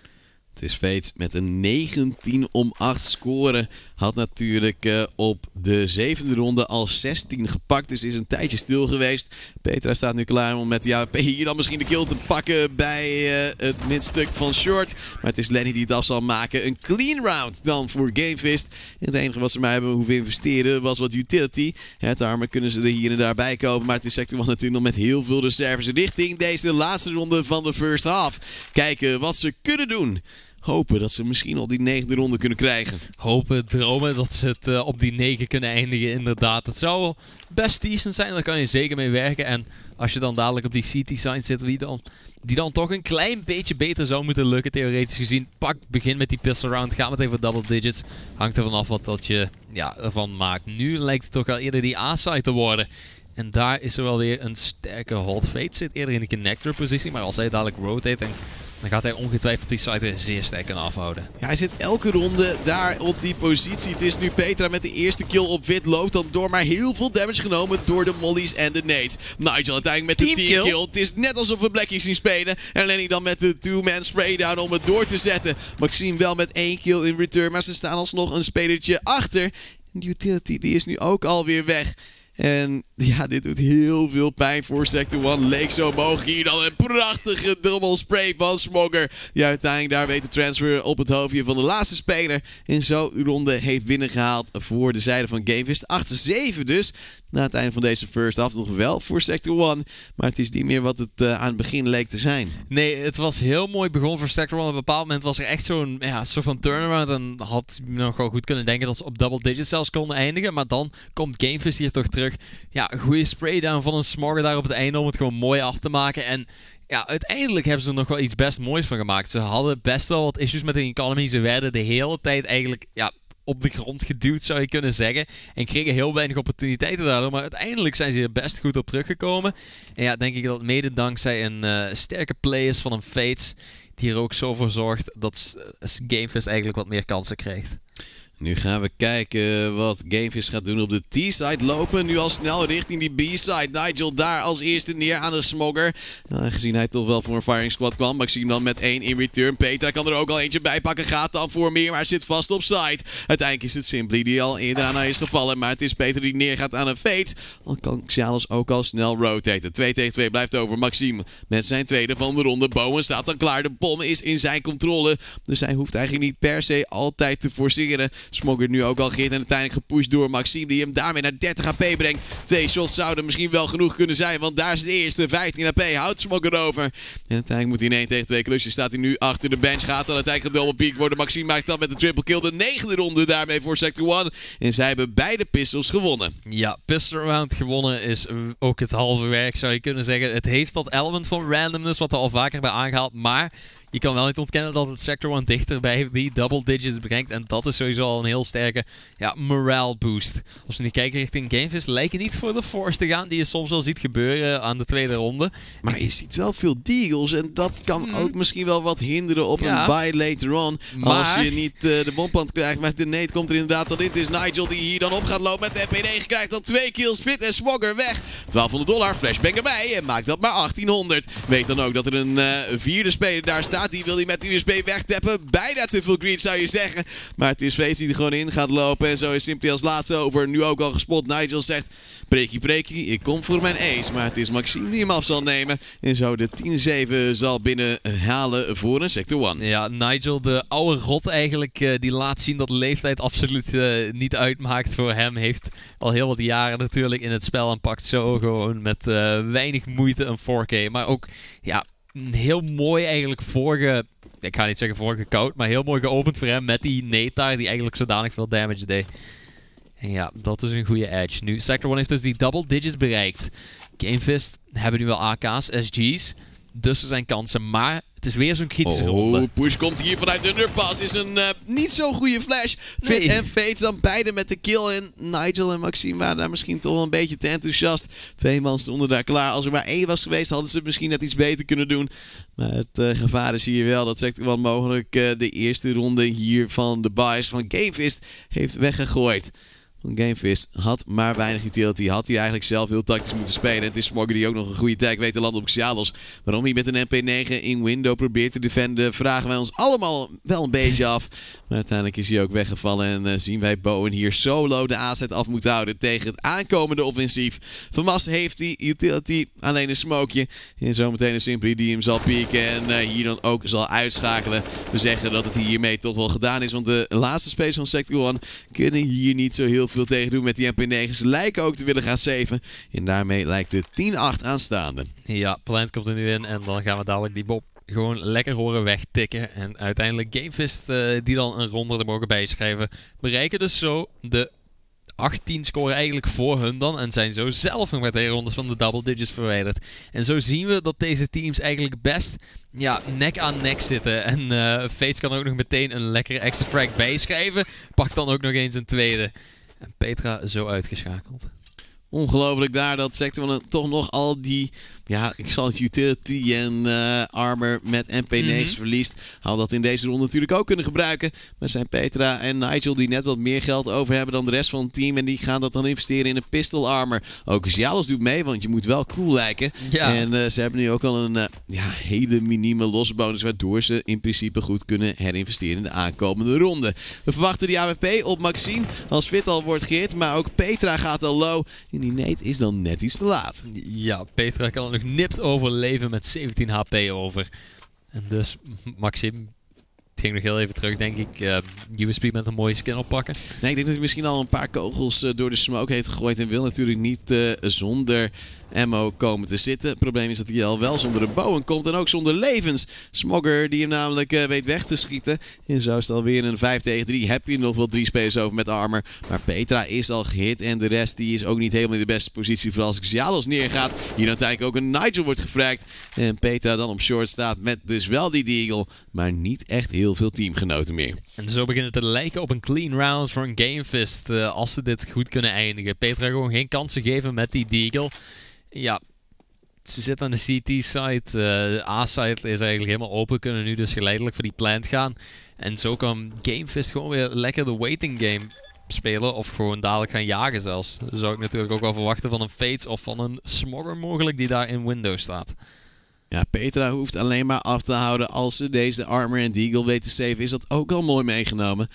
Het is Fates met een 19-8 scoren. Had natuurlijk op de 7e ronde al 16 gepakt. Dus is een tijdje stil geweest. Petra staat nu klaar om met die AWP hier dan misschien de kill te pakken bij het midstuk van Short. Maar het is Lenny die het af zal maken. Een clean round dan voor Gamefist. En het enige wat ze maar hebben hoeven investeren was wat utility. Het armor kunnen ze er hier en daar bij kopen. Maar het is Sector 1 natuurlijk nog met heel veel reserves richting deze laatste ronde van de first half. Kijken wat ze kunnen doen. Hopen dat ze misschien al die 9e ronde kunnen krijgen. Hopen, dromen dat ze het op die 9 kunnen eindigen inderdaad. Het zou wel best decent zijn, daar kan je zeker mee werken. En als je dan dadelijk op die CT-site zit, die dan toch een klein beetje beter zou moeten lukken, theoretisch gezien. Begin met die pistol round, ga meteen voor double digits. Hangt ervan af wat dat je ervan maakt. Nu lijkt het toch wel eerder die A-site te worden. En daar is er wel weer een sterke hold. Fate zit eerder in de connector positie, maar als hij dadelijk rotate, dan gaat hij ongetwijfeld die site weer zeer sterk kunnen afhouden. Ja, hij zit elke ronde daar op die positie. Het is nu Petra met de eerste kill op wit. Loopt dan door, maar heel veel damage genomen door de mollies en de nades. Nigel uiteindelijk met de team kill. Het is net alsof we Blackie zien spelen. En Lenny dan met de 2-man spray down om het door te zetten. Maxime wel met 1 kill in return, maar ze staan alsnog een spelertje achter. De utility die is nu ook alweer weg. En ja, dit doet heel veel pijn voor Sector 1. Leek zo mogelijk hier dan een prachtige double spray van Smogger. Die uiteindelijk daar weet de transfer op het hoofdje van de laatste speler. En zo de ronde heeft binnengehaald voor de zijde van Gamefist. 8-7 dus. Na het einde van deze first half nog wel voor Sector 1. Maar het is niet meer wat het aan het begin leek te zijn. Nee, het was heel mooi begonnen voor Sector 1. Op een bepaald moment was er echt zo'n soort van turnaround. En had je nog wel goed kunnen denken dat ze op double digits zelfs konden eindigen. Maar dan komt Gamefist hier toch terug. Ja, een goede spraydown van een Smogger daar op het einde om het gewoon mooi af te maken. En ja, uiteindelijk hebben ze er nog wel iets best moois van gemaakt. Ze hadden best wel wat issues met de economy. Ze werden de hele tijd eigenlijk op de grond geduwd, zou je kunnen zeggen. En kregen heel weinig opportuniteiten daardoor. Maar uiteindelijk zijn ze er best goed op teruggekomen. En ja, denk ik dat mede dankzij een sterke play is van een Fates, die er ook zo voor zorgt dat Gamefist eigenlijk wat meer kansen krijgt. Nu gaan we kijken wat Gamefist gaat doen op de T-side. Lopen nu al snel richting die B-side. Nigel daar als eerste neer aan de Smogger. Gezien hij toch wel voor een firing squad kwam. Maxime dan met 1 in return. Petra kan er ook al eentje bij pakken. Gaat dan voor meer, maar zit vast op side. Uiteindelijk is het Simply die al eerder aan haar is gevallen. Maar het is Petra die neergaat aan een Fates. Dan kan Xialos ook al snel rotaten. 2 tegen 2 blijft over. Maxime met zijn tweede van de ronde. Bowen staat dan klaar. De bom is in zijn controle. Dus hij hoeft eigenlijk niet per se altijd te forceren. Smogger nu ook al geheerd en uiteindelijk gepusht door Maxime, die hem daarmee naar 30 HP brengt. 2 shots zouden misschien wel genoeg kunnen zijn, want daar is de eerste. 15 HP houdt Smogger over. En uiteindelijk moet hij in 1 tegen 2 klusjes. Staat hij nu achter de bench, gaat dan uiteindelijk gedoublepeak worden. Maxime maakt dat met de triple kill. De 9e ronde daarmee voor Sector 1. En zij hebben beide pistols gewonnen. Ja, pistol round gewonnen is ook het halve werk, zou je kunnen zeggen. Het heeft dat element van randomness, wat er al vaker bij aangehaald, maar je kan wel niet ontkennen dat het Sector 1 dichter bij die double digits brengt. En dat is sowieso al een heel sterke morale boost. Als we nu kijken richting Gamefist, lijken niet voor de force te gaan, die je soms wel ziet gebeuren aan de tweede ronde. Maar je ziet wel veel deagles en dat kan ook misschien wel wat hinderen op een buy later on. Als je niet de bompand krijgt, maar de nade komt er inderdaad al in. Het is Nigel die hier dan op gaat lopen met de MP9. Krijgt dan 2 kills, Fit en Smogger weg. $1200, flashbang erbij en maakt dat maar 1800. Weet dan ook dat er een vierde speler daar staat. Die wil hij met de USB wegtappen. Bijna te veel greed zou je zeggen. Maar het is Fates die er gewoon in gaat lopen. En zo is Simply als laatste over. Nu ook al gespot. Nigel zegt: preekie, ik kom voor mijn ace. Maar het is Maxime die hem af zal nemen. En zo de 10-7 zal binnenhalen voor een Sector 1. Ja, Nigel, de oude rot eigenlijk, die laat zien dat leeftijd absoluut niet uitmaakt voor hem. Heeft al heel wat jaren natuurlijk in het spel en pakt zo gewoon met weinig moeite een 4K. Maar ook, heel mooi eigenlijk ik ga niet zeggen voorgekoud, maar heel mooi geopend voor hem met die nade daar die eigenlijk zodanig veel damage deed. En ja, dat is een goede edge. Nu, Sector 1 heeft dus die double digits bereikt. Gamefist hebben nu wel AK's, SG's, dus er zijn kansen, maar het is weer zo'n kritische ronde. Push komt hier vanuit de underpass. Is een niet zo goede flash. Fit en Fates dan beide met de kill. En Nigel en Maxime waren daar misschien toch wel een beetje te enthousiast. 2 man stonden daar klaar. Als er maar 1 was geweest, hadden ze het misschien net iets beter kunnen doen. Maar het gevaar is hier wel dat Sector 1 mogelijk de eerste ronde hier van de buys van Gamefist heeft weggegooid. Want Gamefist had maar weinig utility. Had hij eigenlijk zelf heel tactisch moeten spelen. En het is Smogger die ook nog een goede tag weet te landen op Xialos. Waarom hij met een MP9 in window probeert te defenden, vragen wij ons allemaal wel een beetje af. Maar uiteindelijk is hij ook weggevallen. En zien wij Bowen hier solo de aanzet af moeten houden tegen het aankomende offensief. Van Mas heeft die utility, alleen een smokeje. En zometeen een Simply die hem zal pieken. En hier dan ook zal uitschakelen. We zeggen dat het hiermee toch wel gedaan is. Want de laatste spelers van Sector 1 kunnen hier niet zo heel veel tegen doen met die MP9. Ze lijken ook te willen gaan saven. En daarmee lijkt de 10-8 aanstaande. Ja, Plant komt er nu in en dan gaan we dadelijk die Bob gewoon lekker horen wegtikken. En uiteindelijk Gamefist, die dan een ronde er mogen bijschrijven, bereiken dus zo de 18 scoren eigenlijk voor hun dan. En zijn zo zelf nog met 2 rondes van de double digits verwijderd. En zo zien we dat deze teams eigenlijk best nek aan nek zitten. En Fates kan ook nog meteen een lekkere extra track bijschrijven. Pakt dan ook nog eens een tweede. En Petra zo uitgeschakeld. Ongelooflijk daar dat Sector 1 toch nog al die, ik zal het utility en armor met MP9's verliest. Had dat in deze ronde natuurlijk ook kunnen gebruiken. Maar zijn Petra en Nigel die net wat meer geld over hebben dan de rest van het team. En die gaan dat dan investeren in een pistol armor. Ook Xialos doet mee, want je moet wel cool lijken. Ja. En ze hebben nu ook al een hele minieme losse bonus. Waardoor ze in principe goed kunnen herinvesteren in de aankomende ronde. We verwachten die AWP op Maxime als Fit al wordt geheerd. Maar ook Petra gaat al low. En die nade is dan net iets te laat. Ja, Petra kan nog nipt overleven met 17 HP over. En dus Maxime ging nog heel even terug, denk ik. USB met een mooie skin oppakken. Nee, ik denk dat hij misschien al een paar kogels door de smoke heeft gegooid. En wil natuurlijk niet zonder ammo komen te zitten. Het probleem is dat hij al wel zonder een bowen komt. En ook zonder levens. Smogger die hem namelijk weet weg te schieten. En zo is het alweer een 5 tegen 3. Heb je nog wel 3 spelers over met armor. Maar Petra is al gehit. En de rest die is ook niet helemaal in de beste positie. Vooral als Xialos neergaat. Hier uiteindelijk ook een Nigel wordt gefragt. En Petra dan op short staat met dus wel die deagle. Maar niet echt heel veel teamgenoten meer. En zo begint het te lijken op een clean round voor een Gamefist. Als ze dit goed kunnen eindigen. Petra gewoon geen kansen geven met die deagle. Ja, ze zitten aan de CT-side. De A-side is eigenlijk helemaal open. Kunnen nu dus geleidelijk voor die plant gaan. En zo kan Gamefist gewoon weer lekker de waiting game spelen. Of gewoon dadelijk gaan jagen zelfs. Dat zou ik natuurlijk ook wel verwachten van een Fates of van een Smogger mogelijk die daar in window staat. Ja, Petra hoeft alleen maar af te houden als ze deze armor en deagle weet te saven. Is dat ook al mooi meegenomen.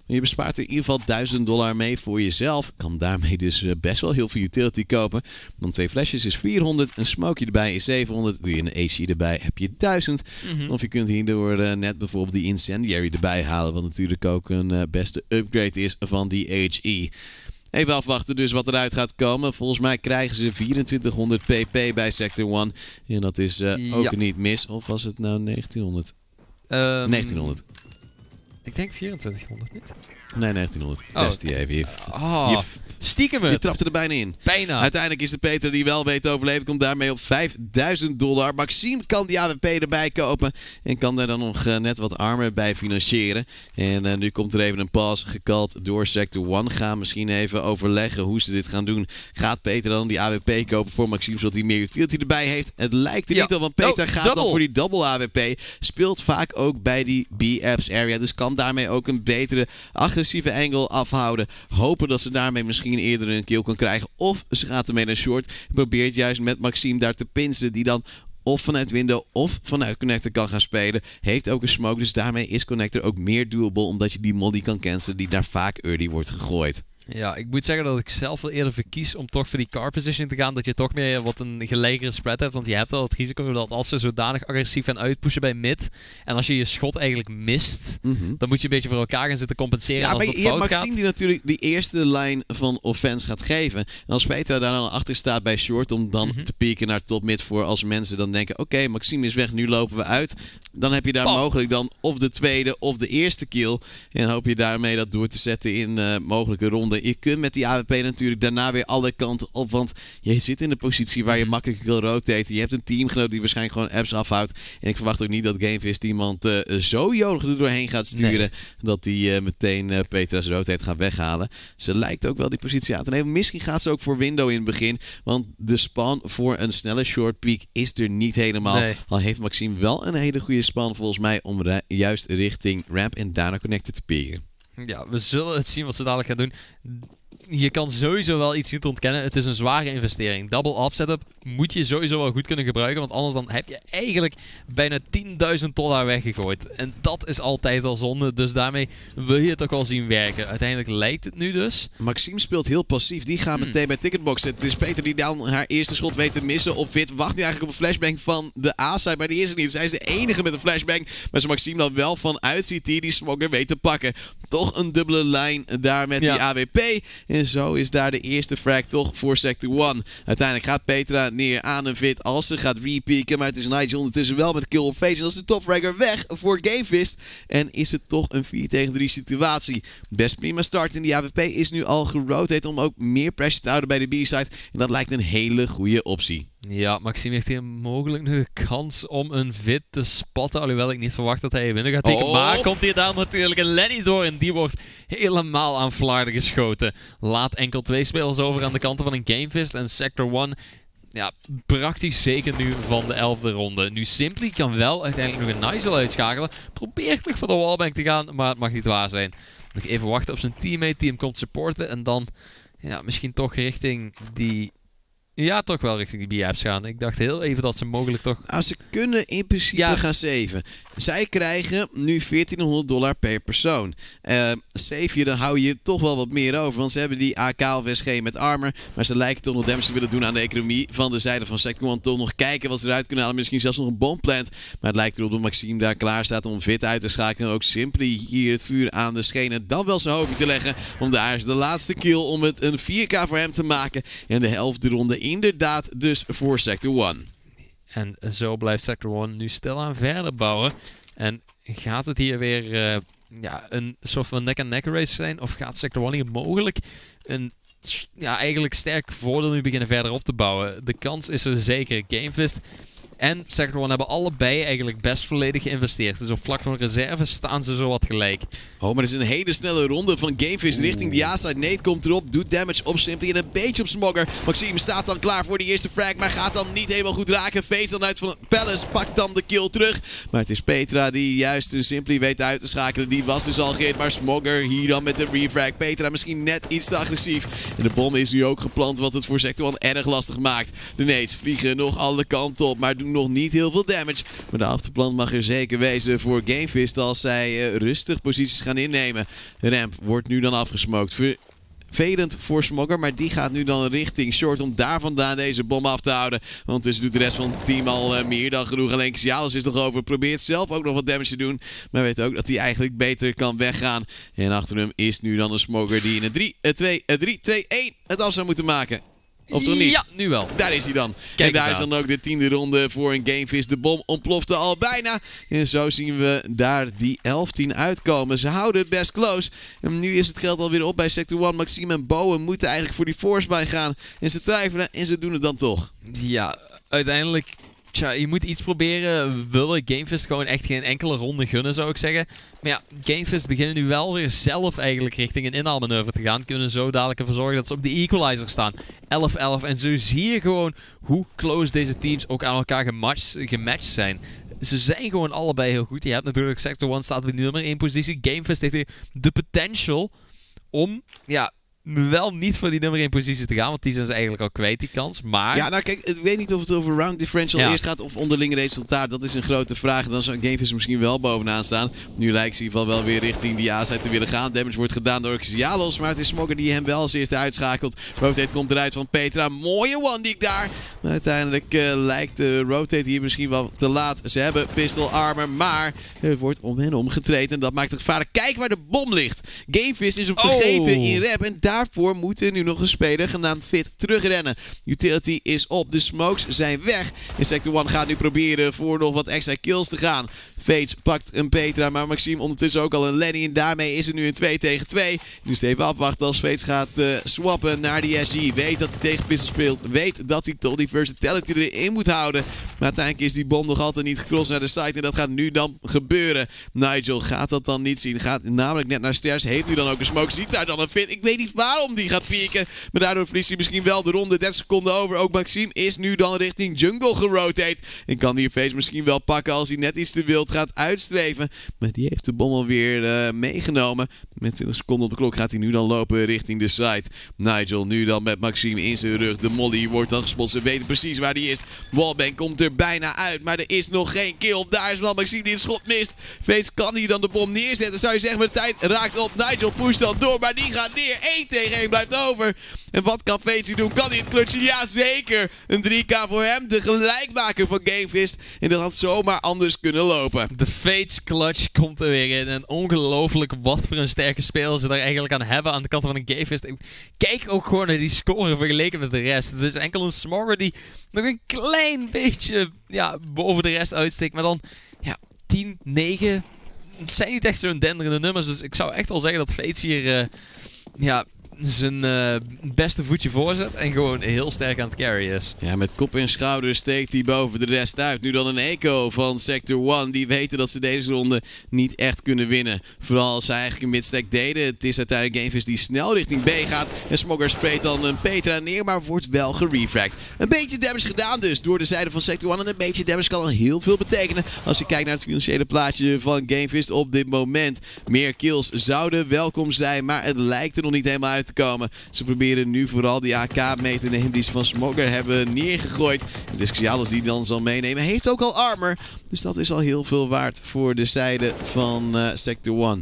Je bespaart er in ieder geval $1000 mee voor jezelf. Kan daarmee dus best wel heel veel utility kopen. Want 2 flesjes is 400, een smokeje erbij is 700. Doe je een AC erbij, heb je 1000. Of je kunt hierdoor net bijvoorbeeld die Incendiary erbij halen. Wat natuurlijk ook een beste upgrade is van die HE. Even afwachten dus wat eruit gaat komen. Volgens mij krijgen ze 2400 pp bij Sector 1. En dat is ook niet mis. Of was het nou 1900? 1900. Ik denk 2400 niet. Nee, 1900. Test die even. Stiekem het. Je trapte er bijna in. Bijna. Uiteindelijk is de Peter die wel weet te overleven. Komt daarmee op $5000. Maxime kan die AWP erbij kopen. En kan daar dan nog net wat armor bij financieren. En nu komt er even een pass gekald door Sector 1. Gaan misschien even overleggen hoe ze dit gaan doen. Gaat Peter dan die AWP kopen voor Maxime, zodat hij meer utility erbij heeft? Het lijkt er niet op, want Peter gaat dan voor die double AWP. Speelt vaak ook bij die B-apps area. Dus kan daarmee ook een betere agressieve angle afhouden. Hopen dat ze daarmee misschien eerder een kill kan krijgen. Of ze gaat ermee naar short. Probeert juist met Maxime daar te pinsen. Die dan of vanuit window of vanuit connector kan gaan spelen. Heeft ook een smoke. Dus daarmee is connector ook meer doable. Omdat je die molly kan cancelen die daar vaak early wordt gegooid. Ja, ik moet zeggen dat ik zelf wel eerder verkies om toch voor die car position te gaan. Dat je toch meer wat een gelijkere spread hebt. Want je hebt wel het risico dat als ze zodanig agressief gaan uitpushen bij mid. En als je je schot eigenlijk mist. Dan moet je een beetje voor elkaar gaan zitten compenseren. Ja, als maar dat fout Maxime gaat. die natuurlijk die eerste lijn van offense gaat geven. En als Petra daar dan achter staat bij short. Om dan te pieken naar top mid voor als mensen dan denken. Oké, Maxime is weg, nu lopen we uit. Dan heb je daar mogelijk dan of de tweede of de eerste kill. En hoop je daarmee dat door te zetten in mogelijke ronden. Je kunt met die AWP natuurlijk daarna weer alle kanten op. Want je zit in de positie waar je makkelijk wil rotaten. Je hebt een teamgenoot die waarschijnlijk gewoon apps afhoudt. En ik verwacht ook niet dat GameFist iemand zo jolig er doorheen gaat sturen. Dat hij meteen Petra's rotate gaat weghalen. Ze lijkt ook wel die positie aan te nemen. Misschien gaat ze ook voor window in het begin. Want de span voor een snelle short peak is er niet helemaal. Nee. Al heeft Maxime wel een hele goede span volgens mij om juist richting ramp en daarna connected te pieken. Ja, we zullen het zien wat ze dadelijk gaan doen. Je kan sowieso wel iets niet ontkennen. Het is een zware investering. Double up setup moet je sowieso wel goed kunnen gebruiken. Want anders dan heb je eigenlijk bijna $10.000 weggegooid. En dat is altijd al zonde. Dus daarmee wil je het ook wel zien werken. Uiteindelijk lijkt het nu dus. Maxime speelt heel passief. Die gaat meteen bij Ticketbox zitten. Het is Peter die dan haar eerste schot weet te missen op Wit. Wacht nu eigenlijk op een flashbang van de A-side. Maar die is er niet. Zij is de enige met een flashbang. Maar ze Maxime dan wel vanuit CT die smogger weet te pakken. Toch een dubbele lijn daar met die AWP. En zo is daar de eerste frag toch voor Sector 1. Uiteindelijk gaat Petra neer aan een Vit als ze gaat repeaken. Maar het is Nigel ondertussen wel met kill op face. En dan is de topfragger weg voor GameFist. En is het toch een 4 tegen 3 situatie. Best prima start in die AWP is nu al gerotate om ook meer pressure te houden bij de B-side. En dat lijkt een hele goede optie. Ja, Maxime heeft hier mogelijk nog een kans om een Vit te spotten. Alhoewel ik niet verwacht dat hij winnen gaat tekenen. Maar komt hier daar natuurlijk een Lenny door. En die wordt helemaal aan flarden geschoten. Laat enkel 2 spelers over aan de kanten van een GameFist. En Sector 1, ja, praktisch zeker nu van de 11e ronde. Nu Simply kan wel uiteindelijk nog een Nigel uitschakelen. Probeert nog voor de wallbang te gaan, maar het mag niet waar zijn. Nog even wachten op zijn teammate die hem komt supporten. En dan ja, misschien toch richting die... Ja, toch wel richting die B-apps gaan. Ik dacht heel even dat ze mogelijk toch... Ze kunnen in principe gaan saven. Zij krijgen nu $1400 per persoon. Save je, dan hou je toch wel wat meer over. Want ze hebben die AK of SG met armor. Maar ze lijken toch nog damage te willen doen aan de economie van de zijde van Sector 1. Toch nog kijken wat ze eruit kunnen halen. Misschien zelfs nog een bomplant. Maar het lijkt erop dat Maxime daar klaar staat om Vit uit te schakelen. En ook Simply hier het vuur aan de schenen. Dan wel zijn hoofdje te leggen. Want daar is de laatste kill om het een 4K voor hem te maken. En de 11e ronde inderdaad dus voor Sector 1. En zo blijft Sector 1 nu stilaan verder bouwen. En gaat het hier weer een soort van nek-en-nek race zijn? Of gaat Sector 1 hier mogelijk een eigenlijk sterk voordeel nu beginnen verder op te bouwen? De kans is er zeker. GameFist en Sector 1 hebben allebei eigenlijk best volledig geïnvesteerd. Dus op vlak van reserve staan ze zo wat gelijk. Oh, maar het is een hele snelle ronde van GameFist richting de A-side. Nate komt erop, doet damage op Simply en een beetje op Smogger. Maxime staat dan klaar voor de eerste frag, maar gaat dan niet helemaal goed raken. Face dan uit van Palace, pakt dan de kill terug. Maar het is Petra die juist een Simply weet uit te schakelen. Die was dus al gereed, maar Smogger hier dan met de refrag. Petra misschien net iets te agressief. En de bom is nu ook geplant, wat het voor Sector 1 erg lastig maakt. De nades vliegen nog alle kanten op, maar doen nog niet heel veel damage. Maar de afterplant mag er zeker wezen voor Gamefist als zij rustig posities gaan innemen. Ramp wordt nu dan afgesmoked. Vervelend voor Smogger, maar die gaat nu dan richting Short om daar vandaan deze bom af te houden. Want dus doet de rest van het team al meer dan genoeg. Alleen Xialos is nog over. Probeert zelf ook nog wat damage te doen. Maar weet ook dat hij eigenlijk beter kan weggaan. En achter hem is nu dan een Smogger die in een 3-2-1 het af zou moeten maken. Of toch niet? Ja, nu wel. Daar is hij dan. Kijk en daar is dan ook de 10e ronde voor een Gamefist. De bom ontplofte al bijna. En zo zien we daar die 11-10 uitkomen. Ze houden het best close. En nu is het geld alweer op bij Sector 1. Maxime en Bowen moeten eigenlijk voor die force bij gaan. En ze twijfelen en ze doen het dan toch. Ja, uiteindelijk... Tja, je moet iets proberen. We willen Gamefist gewoon echt geen enkele ronde gunnen, zou ik zeggen. Maar ja, Gamefist beginnen nu wel weer zelf eigenlijk richting een inhaalmanoeuvre te gaan. Kunnen zo dadelijk ervoor zorgen dat ze op de equalizer staan. 11-11. En zo zie je gewoon hoe close deze teams ook aan elkaar gematcht zijn. Ze zijn gewoon allebei heel goed. Je hebt natuurlijk Sector 1 staat op de nummer 1 positie. Gamefist heeft de potential om... ja, wel niet voor die nummer 1 positie te gaan, want die zijn ze eigenlijk al kwijt, die kans. Maar... ja, nou kijk, ik weet niet of het over round differential eerst gaat of onderling resultaat. Dat is een grote vraag. Dan zou Gamefist misschien wel bovenaan staan. Nu lijkt ze in ieder geval wel weer richting die A-side te willen gaan. Damage wordt gedaan door Xialos, maar het is Smogger die hem wel als eerste uitschakelt. Rotate komt eruit van Petra. Mooie one-deek daar. Maar uiteindelijk lijkt de Rotate hier misschien wel te laat. Ze hebben pistol armor, maar er wordt om hen omgetreden. En dat maakt het gevaarlijk. Kijk waar de bom ligt. Gamefist is op vergeten in rap en daarvoor moet er nu nog een speler genaamd Fit terugrennen. Utility is op, de smokes zijn weg. En Sector 1 gaat nu proberen voor nog wat extra kills te gaan. Fates pakt een Petra, maar Maxime ondertussen ook al een Lenny. En daarmee is het nu een 2 tegen 2. Dus even afwachten als Fates gaat swappen naar die SG. Weet dat hij tegen Pistol speelt. Weet dat hij toch die versatility erin moet houden. Maar uiteindelijk is die bom nog altijd niet gecrossed naar de site. En dat gaat nu dan gebeuren. Nigel gaat dat dan niet zien. Gaat namelijk net naar Stairs. Heeft nu dan ook een smoke. Ziet daar dan een Fit. Ik weet niet waarom die gaat pieken. Maar daardoor verliest hij misschien wel de ronde. 30 seconden over. Ook Maxime is nu dan richting jungle gerotate. En kan hier Fates misschien wel pakken als hij net iets te wild gaat uitstreven. Maar die heeft de bom alweer meegenomen. Met 20 seconden op de klok gaat hij nu dan lopen richting de site. Nigel nu dan met Maxime in zijn rug. De molly wordt dan gespot. Ze weten precies waar die is. Wallbang komt er bijna uit. Maar er is nog geen kill. Daar is wel Maxime die het schot mist. Fates kan hier dan de bom neerzetten. Zou je zeggen, maar de tijd raakt op. Nigel pusht dan door. Maar die gaat neer. 1 tegen 1 blijft over. En wat kan Fates hier doen? Kan hij het klutsen? Jazeker. Een 3K voor hem. De gelijkmaker van Gamefist. En dat had zomaar anders kunnen lopen. De Fates clutch komt er weer in. En ongelooflijk wat voor een sterke speler ze daar eigenlijk aan hebben aan de kant van een Gamefist. Kijk ook gewoon naar die score vergeleken met de rest. Het is enkel een Smogger die nog een klein beetje boven de rest uitsteekt. Maar dan 10, 9. Het zijn niet echt zo'n denderende nummers. Dus ik zou echt wel zeggen dat Fates hier zijn beste voetje voorzet en gewoon heel sterk aan het carry is. Ja, met kop en schouder steekt hij boven de rest uit. Nu dan een echo van Sector 1. Die weten dat ze deze ronde niet echt kunnen winnen. Vooral als ze eigenlijk een midstack deden. Het is uiteindelijk Gamefist die snel richting B gaat. En Smogger spreekt dan een Petra neer, maar wordt wel gerefragt. Een beetje damage gedaan dus door de zijde van Sector 1. En een beetje damage kan al heel veel betekenen als je kijkt naar het financiële plaatje van Gamefist op dit moment. Meer kills zouden welkom zijn, maar het lijkt er nog niet helemaal uit te komen. Ze proberen nu vooral die AK mee te nemen die ze van Smogger hebben neergegooid. Het is Xialos die dan zal meenemen. Heeft ook al armor. Dus dat is al heel veel waard voor de zijde van Sector 1.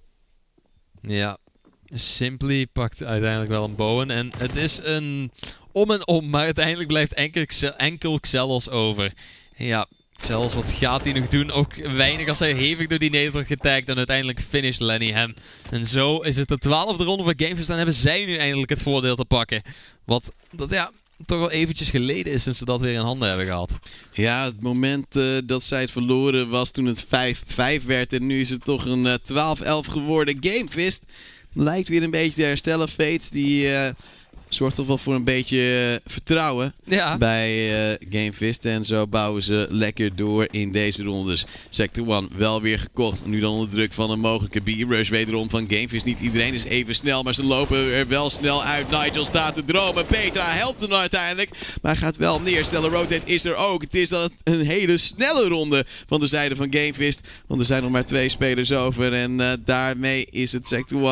Ja, Simply pakt uiteindelijk wel een Bowen. En het is een om en om, maar uiteindelijk blijft enkel Xelos over. Ja, Xelos, wat gaat hij nog doen? Ook weinig als hij hevig door die neder wordt getagd. En uiteindelijk finisht Lenny hem. En zo is het de 12e ronde van Gamefist. Dan hebben zij nu eindelijk het voordeel te pakken. Wat, toch wel eventjes geleden is sinds ze dat weer in handen hebben gehad. Ja, het moment dat zij het verloren was toen het 5-5 werd. En nu is het toch een 12-11 geworden. Gamefist lijkt weer een beetje te herstellen. Fates die zorgt toch wel voor een beetje vertrouwen bij Gamefist. En zo bouwen ze lekker door in deze rondes. Sector 1 wel weer gekocht. Nu dan onder druk van een mogelijke B-rush wederom van Gamefist. Niet iedereen is even snel, maar ze lopen er wel snel uit. Nigel staat te dromen. Petra helpt hem uiteindelijk. Maar hij gaat wel neerstellen. Rotate is er ook. Het is dan een hele snelle ronde van de zijde van Gamefist. Want er zijn nog maar 2 spelers over. En daarmee is het Sector 1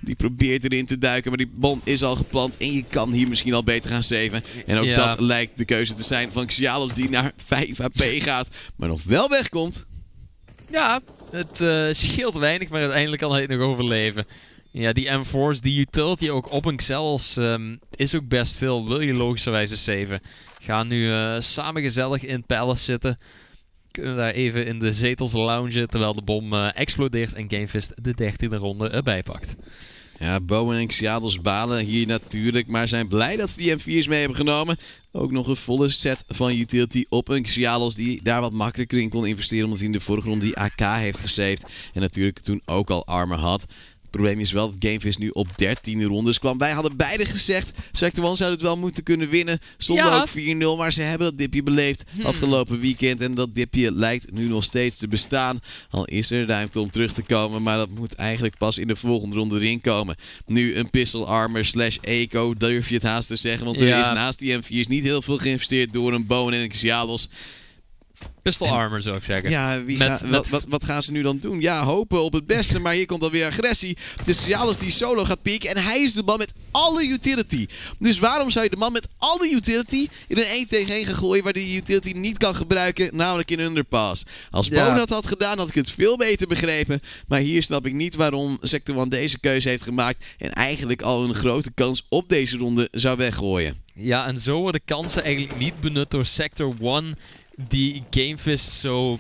Die probeert erin te duiken, maar die bom is al geplant. En je kan hier misschien al beter gaan saven. En ook dat lijkt de keuze te zijn van Xialos die naar 5 HP gaat. Maar nog wel wegkomt. Ja, het scheelt weinig, maar uiteindelijk kan hij het nog overleven. Ja, die M4's, die utility ook op een Xelos is ook best veel. Wil je logischerwijze saven. Gaan nu samen gezellig in Palace zitten. Kunnen daar even in de zetels loungen terwijl de bom explodeert en Gamefist de 13e ronde erbij pakt. Ja, Bowen en Xialos balen hier natuurlijk, maar zijn blij dat ze die M4's mee hebben genomen. Ook nog een volle set van utility op een Xialos die daar wat makkelijker in kon investeren omdat hij in de vorige ronde die AK heeft gesaved. En natuurlijk toen ook al armor had. Het probleem is wel dat Gamefist nu op 13e rondes kwam. Wij hadden beide gezegd, Sector 1 zou het wel moeten kunnen winnen. Stonden ook 4-0, maar ze hebben dat dipje beleefd afgelopen weekend. En dat dipje lijkt nu nog steeds te bestaan. Al is er ruimte om terug te komen, maar dat moet eigenlijk pas in de volgende ronde erin komen. Nu een pistol armor / eco, durf je het haast te zeggen. Want er is naast die M4's niet heel veel geïnvesteerd door een Bowen en een Xialos. Pistol armor zou ik zeggen. Ja, wat gaan ze nu dan doen? Ja, hopen op het beste, maar hier komt alweer agressie. Het is Xialos die solo gaat pieken en hij is de man met alle utility. Dus waarom zou je de man met alle utility in een 1 tegen 1 gaan gooien waar die utility niet kan gebruiken, namelijk in underpass? Als Bowen dat had gedaan, had ik het veel beter begrepen. Maar hier snap ik niet waarom Sector 1 deze keuze heeft gemaakt en eigenlijk al een grote kans op deze ronde zou weggooien. Ja, en zo worden kansen eigenlijk niet benut door Sector 1 die Gamefist zo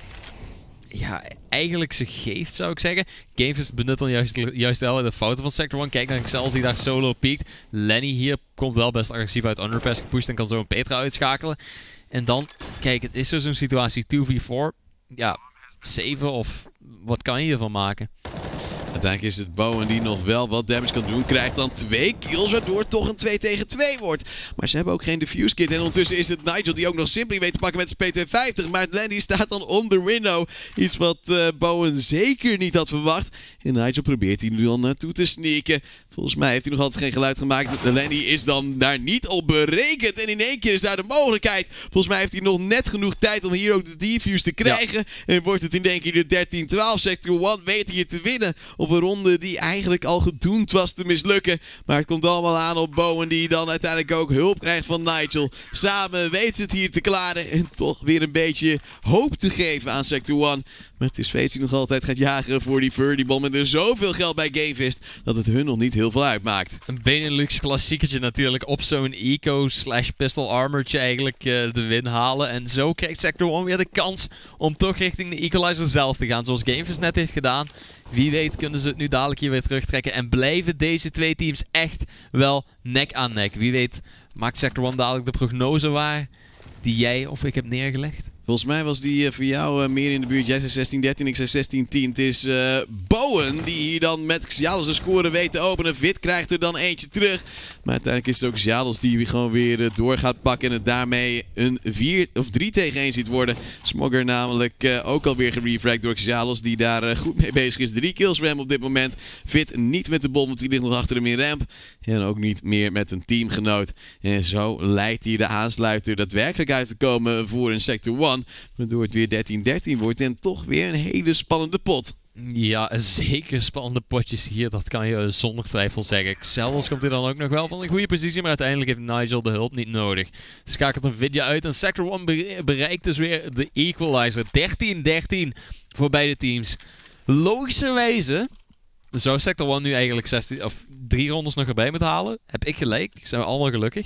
eigenlijk ze geeft, zou ik zeggen. Gamefist benut dan juist wel de fouten van Sector 1. Kijk naar Xels die daar solo piekt. Lenny hier komt wel best agressief uit underpass gepusht en kan zo een Petra uitschakelen. En dan, kijk, het is zo zo'n situatie 2v4. Ja, 7 of wat kan je hiervan maken? Uiteindelijk is het Bowen die nog wel wat damage kan doen. Krijgt dan 2 kills, waardoor het toch een 2 tegen 2 wordt. Maar ze hebben ook geen defuse kit. En ondertussen is het Nigel die ook nog Simply weet te pakken met zijn P250. Maar Lenny staat dan on the window. Iets wat Bowen zeker niet had verwacht. En Nigel probeert hij nu dan naartoe te sneaken. Volgens mij heeft hij nog altijd geen geluid gemaakt. Lenny is dan daar niet op berekend. En in één keer is daar de mogelijkheid. Volgens mij heeft hij nog net genoeg tijd om hier ook de defuse te krijgen. Ja. En wordt het in één keer de 13-12. Sector 1 weet hier te winnen. Op een ronde die eigenlijk al gedoemd was te mislukken. Maar het komt allemaal aan op Bowen die dan uiteindelijk ook hulp krijgt van Nigel. Samen weet ze het hier te klaren. En toch weer een beetje hoop te geven aan Sector 1. Maar het is Fates die nog altijd gaat jagen voor die Furry-bom. En er zoveel geld bij Gamefist dat het hun nog niet heel veel uitmaakt. Een Benelux klassiekertje natuurlijk op zo'n eco / pistol armortje eigenlijk de win halen. En zo krijgt Sector 1 weer de kans om toch richting de equalizer zelf te gaan. Zoals Gamefist net heeft gedaan. Wie weet kunnen ze het nu dadelijk hier weer terugtrekken. En blijven deze twee teams echt wel nek aan nek. Wie weet maakt Sector 1 dadelijk de prognose waar die jij of ik heb neergelegd. Volgens mij was die voor jou meer in de buurt. Jij zei 16-13, ik zei 16-10. Het is Bowen die hier dan met Xialos de score weet te openen. Vit krijgt er dan eentje terug. Maar uiteindelijk is het ook Xialos die gewoon weer door gaat pakken. En het daarmee een 4 of 3 tegen 1 ziet worden. Smogger namelijk ook alweer gerefragt door Xialos die daar goed mee bezig is. 3 kills voor hem op dit moment. Vit niet met de bom, want die ligt nog achter hem in ramp. En ook niet meer met een teamgenoot. En zo lijkt hier de aansluiter daadwerkelijk uit te komen voor een Sector 1. Waardoor het weer 13-13 wordt en toch weer een hele spannende pot. Ja, zeker spannende potjes hier. Dat kan je zonder twijfel zeggen. Xelos komt hier dan ook nog wel van een goede positie. Maar uiteindelijk heeft Nigel de hulp niet nodig. Schakelt een vidje uit. En Sector 1 bereikt dus weer de equalizer. 13-13 voor beide teams. Logischerwijze zou Sector 1 nu eigenlijk 3 rondes nog erbij moeten halen. Heb ik gelijk. Zijn we allemaal gelukkig.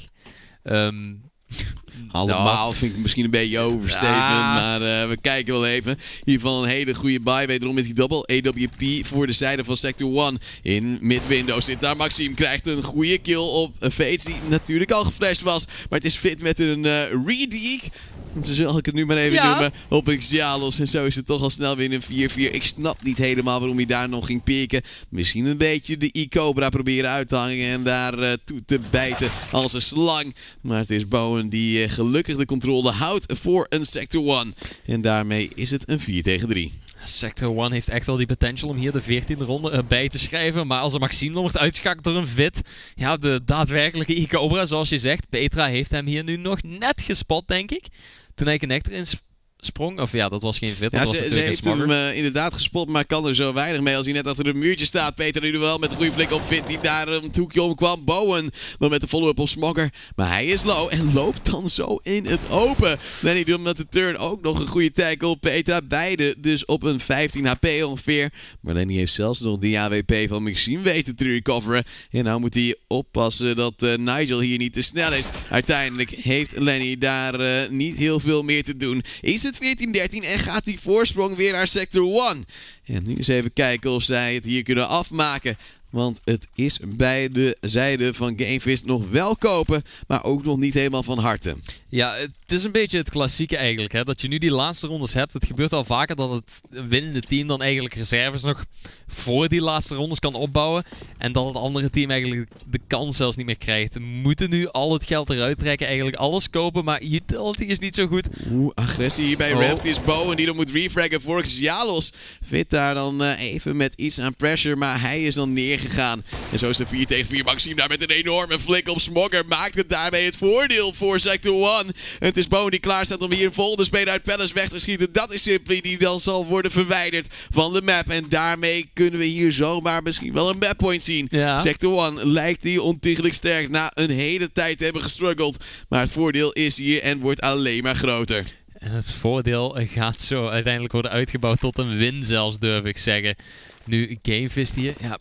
Allemaal vind ik misschien een beetje overstatement, maar we kijken wel even. In ieder geval een hele goede buy. Wederom met die double AWP voor de zijde van Sector 1. In mid-window zit daar Maxime. Krijgt een goede kill op Fates die natuurlijk al geflasht was. Maar het is Fit met een redeek. Zo zal ik het nu maar even noemen. Op een Xialos. En zo is het toch al snel weer een 4-4. Ik snap niet helemaal waarom hij daar nog ging pikken. Misschien een beetje de E-Cobra proberen uit te hangen. En daar toe te bijten als een slang. Maar het is Bowen die gelukkig de controle houdt voor een Sector 1. En daarmee is het een 4 tegen 3. Sector 1 heeft echt wel die potential om hier de 14e ronde bij te schrijven. Maar als er Maxime nog wordt uitgeschakeld door een Vit. Ja, de daadwerkelijke E-Cobra, zoals je zegt. Petra heeft hem hier nu nog net gespot, denk ik. Toen hij connector sprong. Of ja, dat was geen fit. Ja, dat was ze natuurlijk heeft een smogger. hem inderdaad gespot, maar kan er zo weinig mee als hij net achter het muurtje staat. Peter nu wel met een goede flik op Fit die daar een hoekje omkwam. Bowen dan met de follow-up op Smogger. Maar hij is low en loopt dan zo in het open. Lenny doet met de turn ook nog een goede tackle. Petra beide dus op een 15 HP ongeveer. Maar Lenny heeft zelfs nog die AWP van Maxime weten te recoveren. En nou moet hij oppassen dat Nigel hier niet te snel is. Uiteindelijk heeft Lenny daar niet heel veel meer te doen. Is het 14-13 en gaat die voorsprong weer naar Sector 1. En nu eens even kijken of zij het hier kunnen afmaken. Want het is bij de zijde van Gamefist nog wel kopen, maar ook nog niet helemaal van harte. Ja, het is een beetje het klassieke eigenlijk. Hè? Dat je nu die laatste rondes hebt. Het gebeurt al vaker dat het winnende team dan eigenlijk reserves nog voor die laatste rondes kan opbouwen. En dat het andere team eigenlijk de kans zelfs niet meer krijgt. We moeten nu al het geld eruit trekken, eigenlijk alles kopen. Maar utility is niet zo goed. Agressie hier bij Rapt is Bowen die dan moet refraggen voor Xialos. Fit daar dan even met iets aan pressure, maar hij is dan neergegaan. En zo is de 4 tegen 4. Maxime daar met een enorme flik op Smogger. Maakt het daarmee het voordeel voor Sector 1. En het is Bowen die klaar staat om hier een volgende speler uit Palace weg te schieten. Dat is Simply die dan zal worden verwijderd van de map. En daarmee kunnen we hier zomaar misschien wel een mappoint zien. Ja. Sector 1 lijkt hier ontiegelijk sterk na een hele tijd te hebben gestruggeld. Maar het voordeel is hier en wordt alleen maar groter. En het voordeel gaat zo uiteindelijk worden uitgebouwd tot een win zelfs, durf ik zeggen. Nu Gamefist hier. Ja,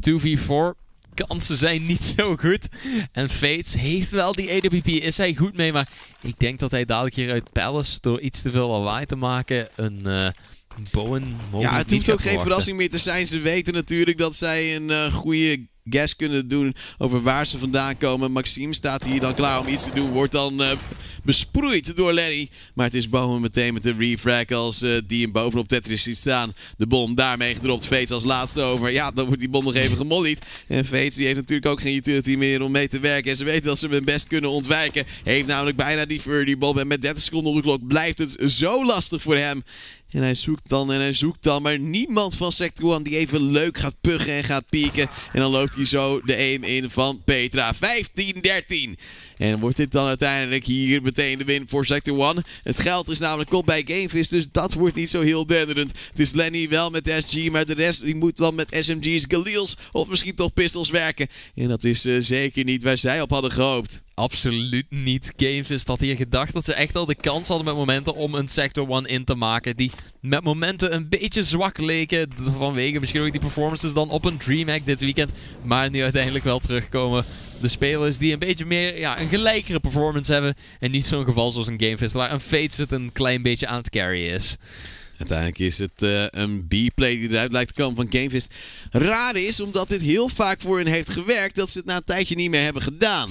2v4. Kansen zijn niet zo goed. En Fates heeft wel die AWP. Is hij goed mee. Maar ik denk dat hij dadelijk hier uit Palace, door iets te veel lawaai te maken, een Bowen ja, het hoeft ook geen verrassing meer te zijn. Ze weten natuurlijk dat zij een goede guess kunnen doen over waar ze vandaan komen. Maxime staat hier dan klaar om iets te doen. Wordt dan besproeid door Lenny. Maar het is Bowen meteen met de refrag als die hem bovenop Tetris ziet staan. De bom daarmee gedropt. Fates als laatste over. Ja, dan wordt die bom nog even gemollied. En Fates die heeft natuurlijk ook geen utility meer om mee te werken. En ze weten dat ze hem best kunnen ontwijken. Heeft namelijk bijna die Furry bom. En met 30 seconden op de klok blijft het zo lastig voor hem. En hij zoekt dan en hij zoekt dan. Maar niemand van Sector 1 die even leuk gaat puggen en gaat pieken. En dan loopt hij zo de aim in van Petra. 15-13. En wordt dit dan uiteindelijk hier meteen de win voor Sector 1. Het geld is namelijk op bij Gamefist, dus dat wordt niet zo heel denderend. Het is Lenny wel met SG, maar de rest die moet dan met SMG's, Galils of misschien toch pistols werken. En dat is zeker niet waar zij op hadden gehoopt. Absoluut niet. Gamefist had hier gedacht dat ze echt al de kans hadden met momenten om een Sector 1 in te maken. Die met momenten een beetje zwak leken. Vanwege misschien ook die performances dan op een DreamHack dit weekend. Maar nu uiteindelijk wel terugkomen. De spelers die een beetje meer een gelijkere performance hebben. En niet zo'n geval zoals een Gamefist waar een Fates het een klein beetje aan het carryen is. Uiteindelijk is het een B-play die eruit lijkt te komen van Gamefist. Raar is, omdat dit heel vaak voor hen heeft gewerkt, dat ze het na een tijdje niet meer hebben gedaan.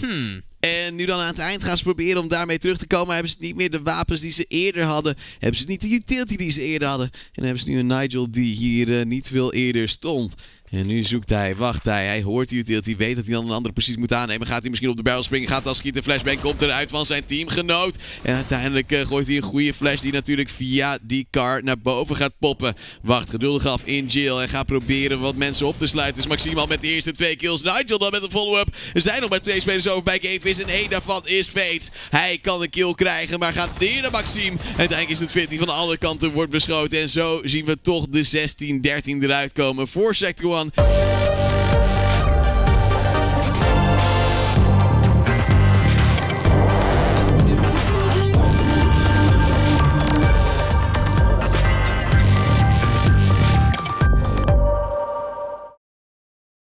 En nu dan aan het eind gaan ze proberen om daarmee terug te komen. Hebben ze niet meer de wapens die ze eerder hadden. Hebben ze niet de utility die ze eerder hadden. En hebben ze nu een Nigel die hier niet veel eerder stond. En nu zoekt hij, wacht hij hoort die utility, weet dat hij dan een andere positie moet aannemen. Gaat hij misschien op de barrel springen, gaat dan schieten, flashbang komt eruit van zijn teamgenoot. En uiteindelijk gooit hij een goede flash die natuurlijk via die car naar boven gaat poppen. Wacht geduldig af in jail en gaat proberen wat mensen op te sluiten. Dus Maxime al met de eerste 2 kills, Nigel dan met een follow-up. Er zijn nog maar 2 spelers over bij Gamefist en 1 daarvan is Fates. Hij kan een kill krijgen, maar gaat neer naar Maxime. En uiteindelijk is het Fit die van de andere kanten wordt beschoten. En zo zien we toch de 16-13 eruit komen voor Sector 1.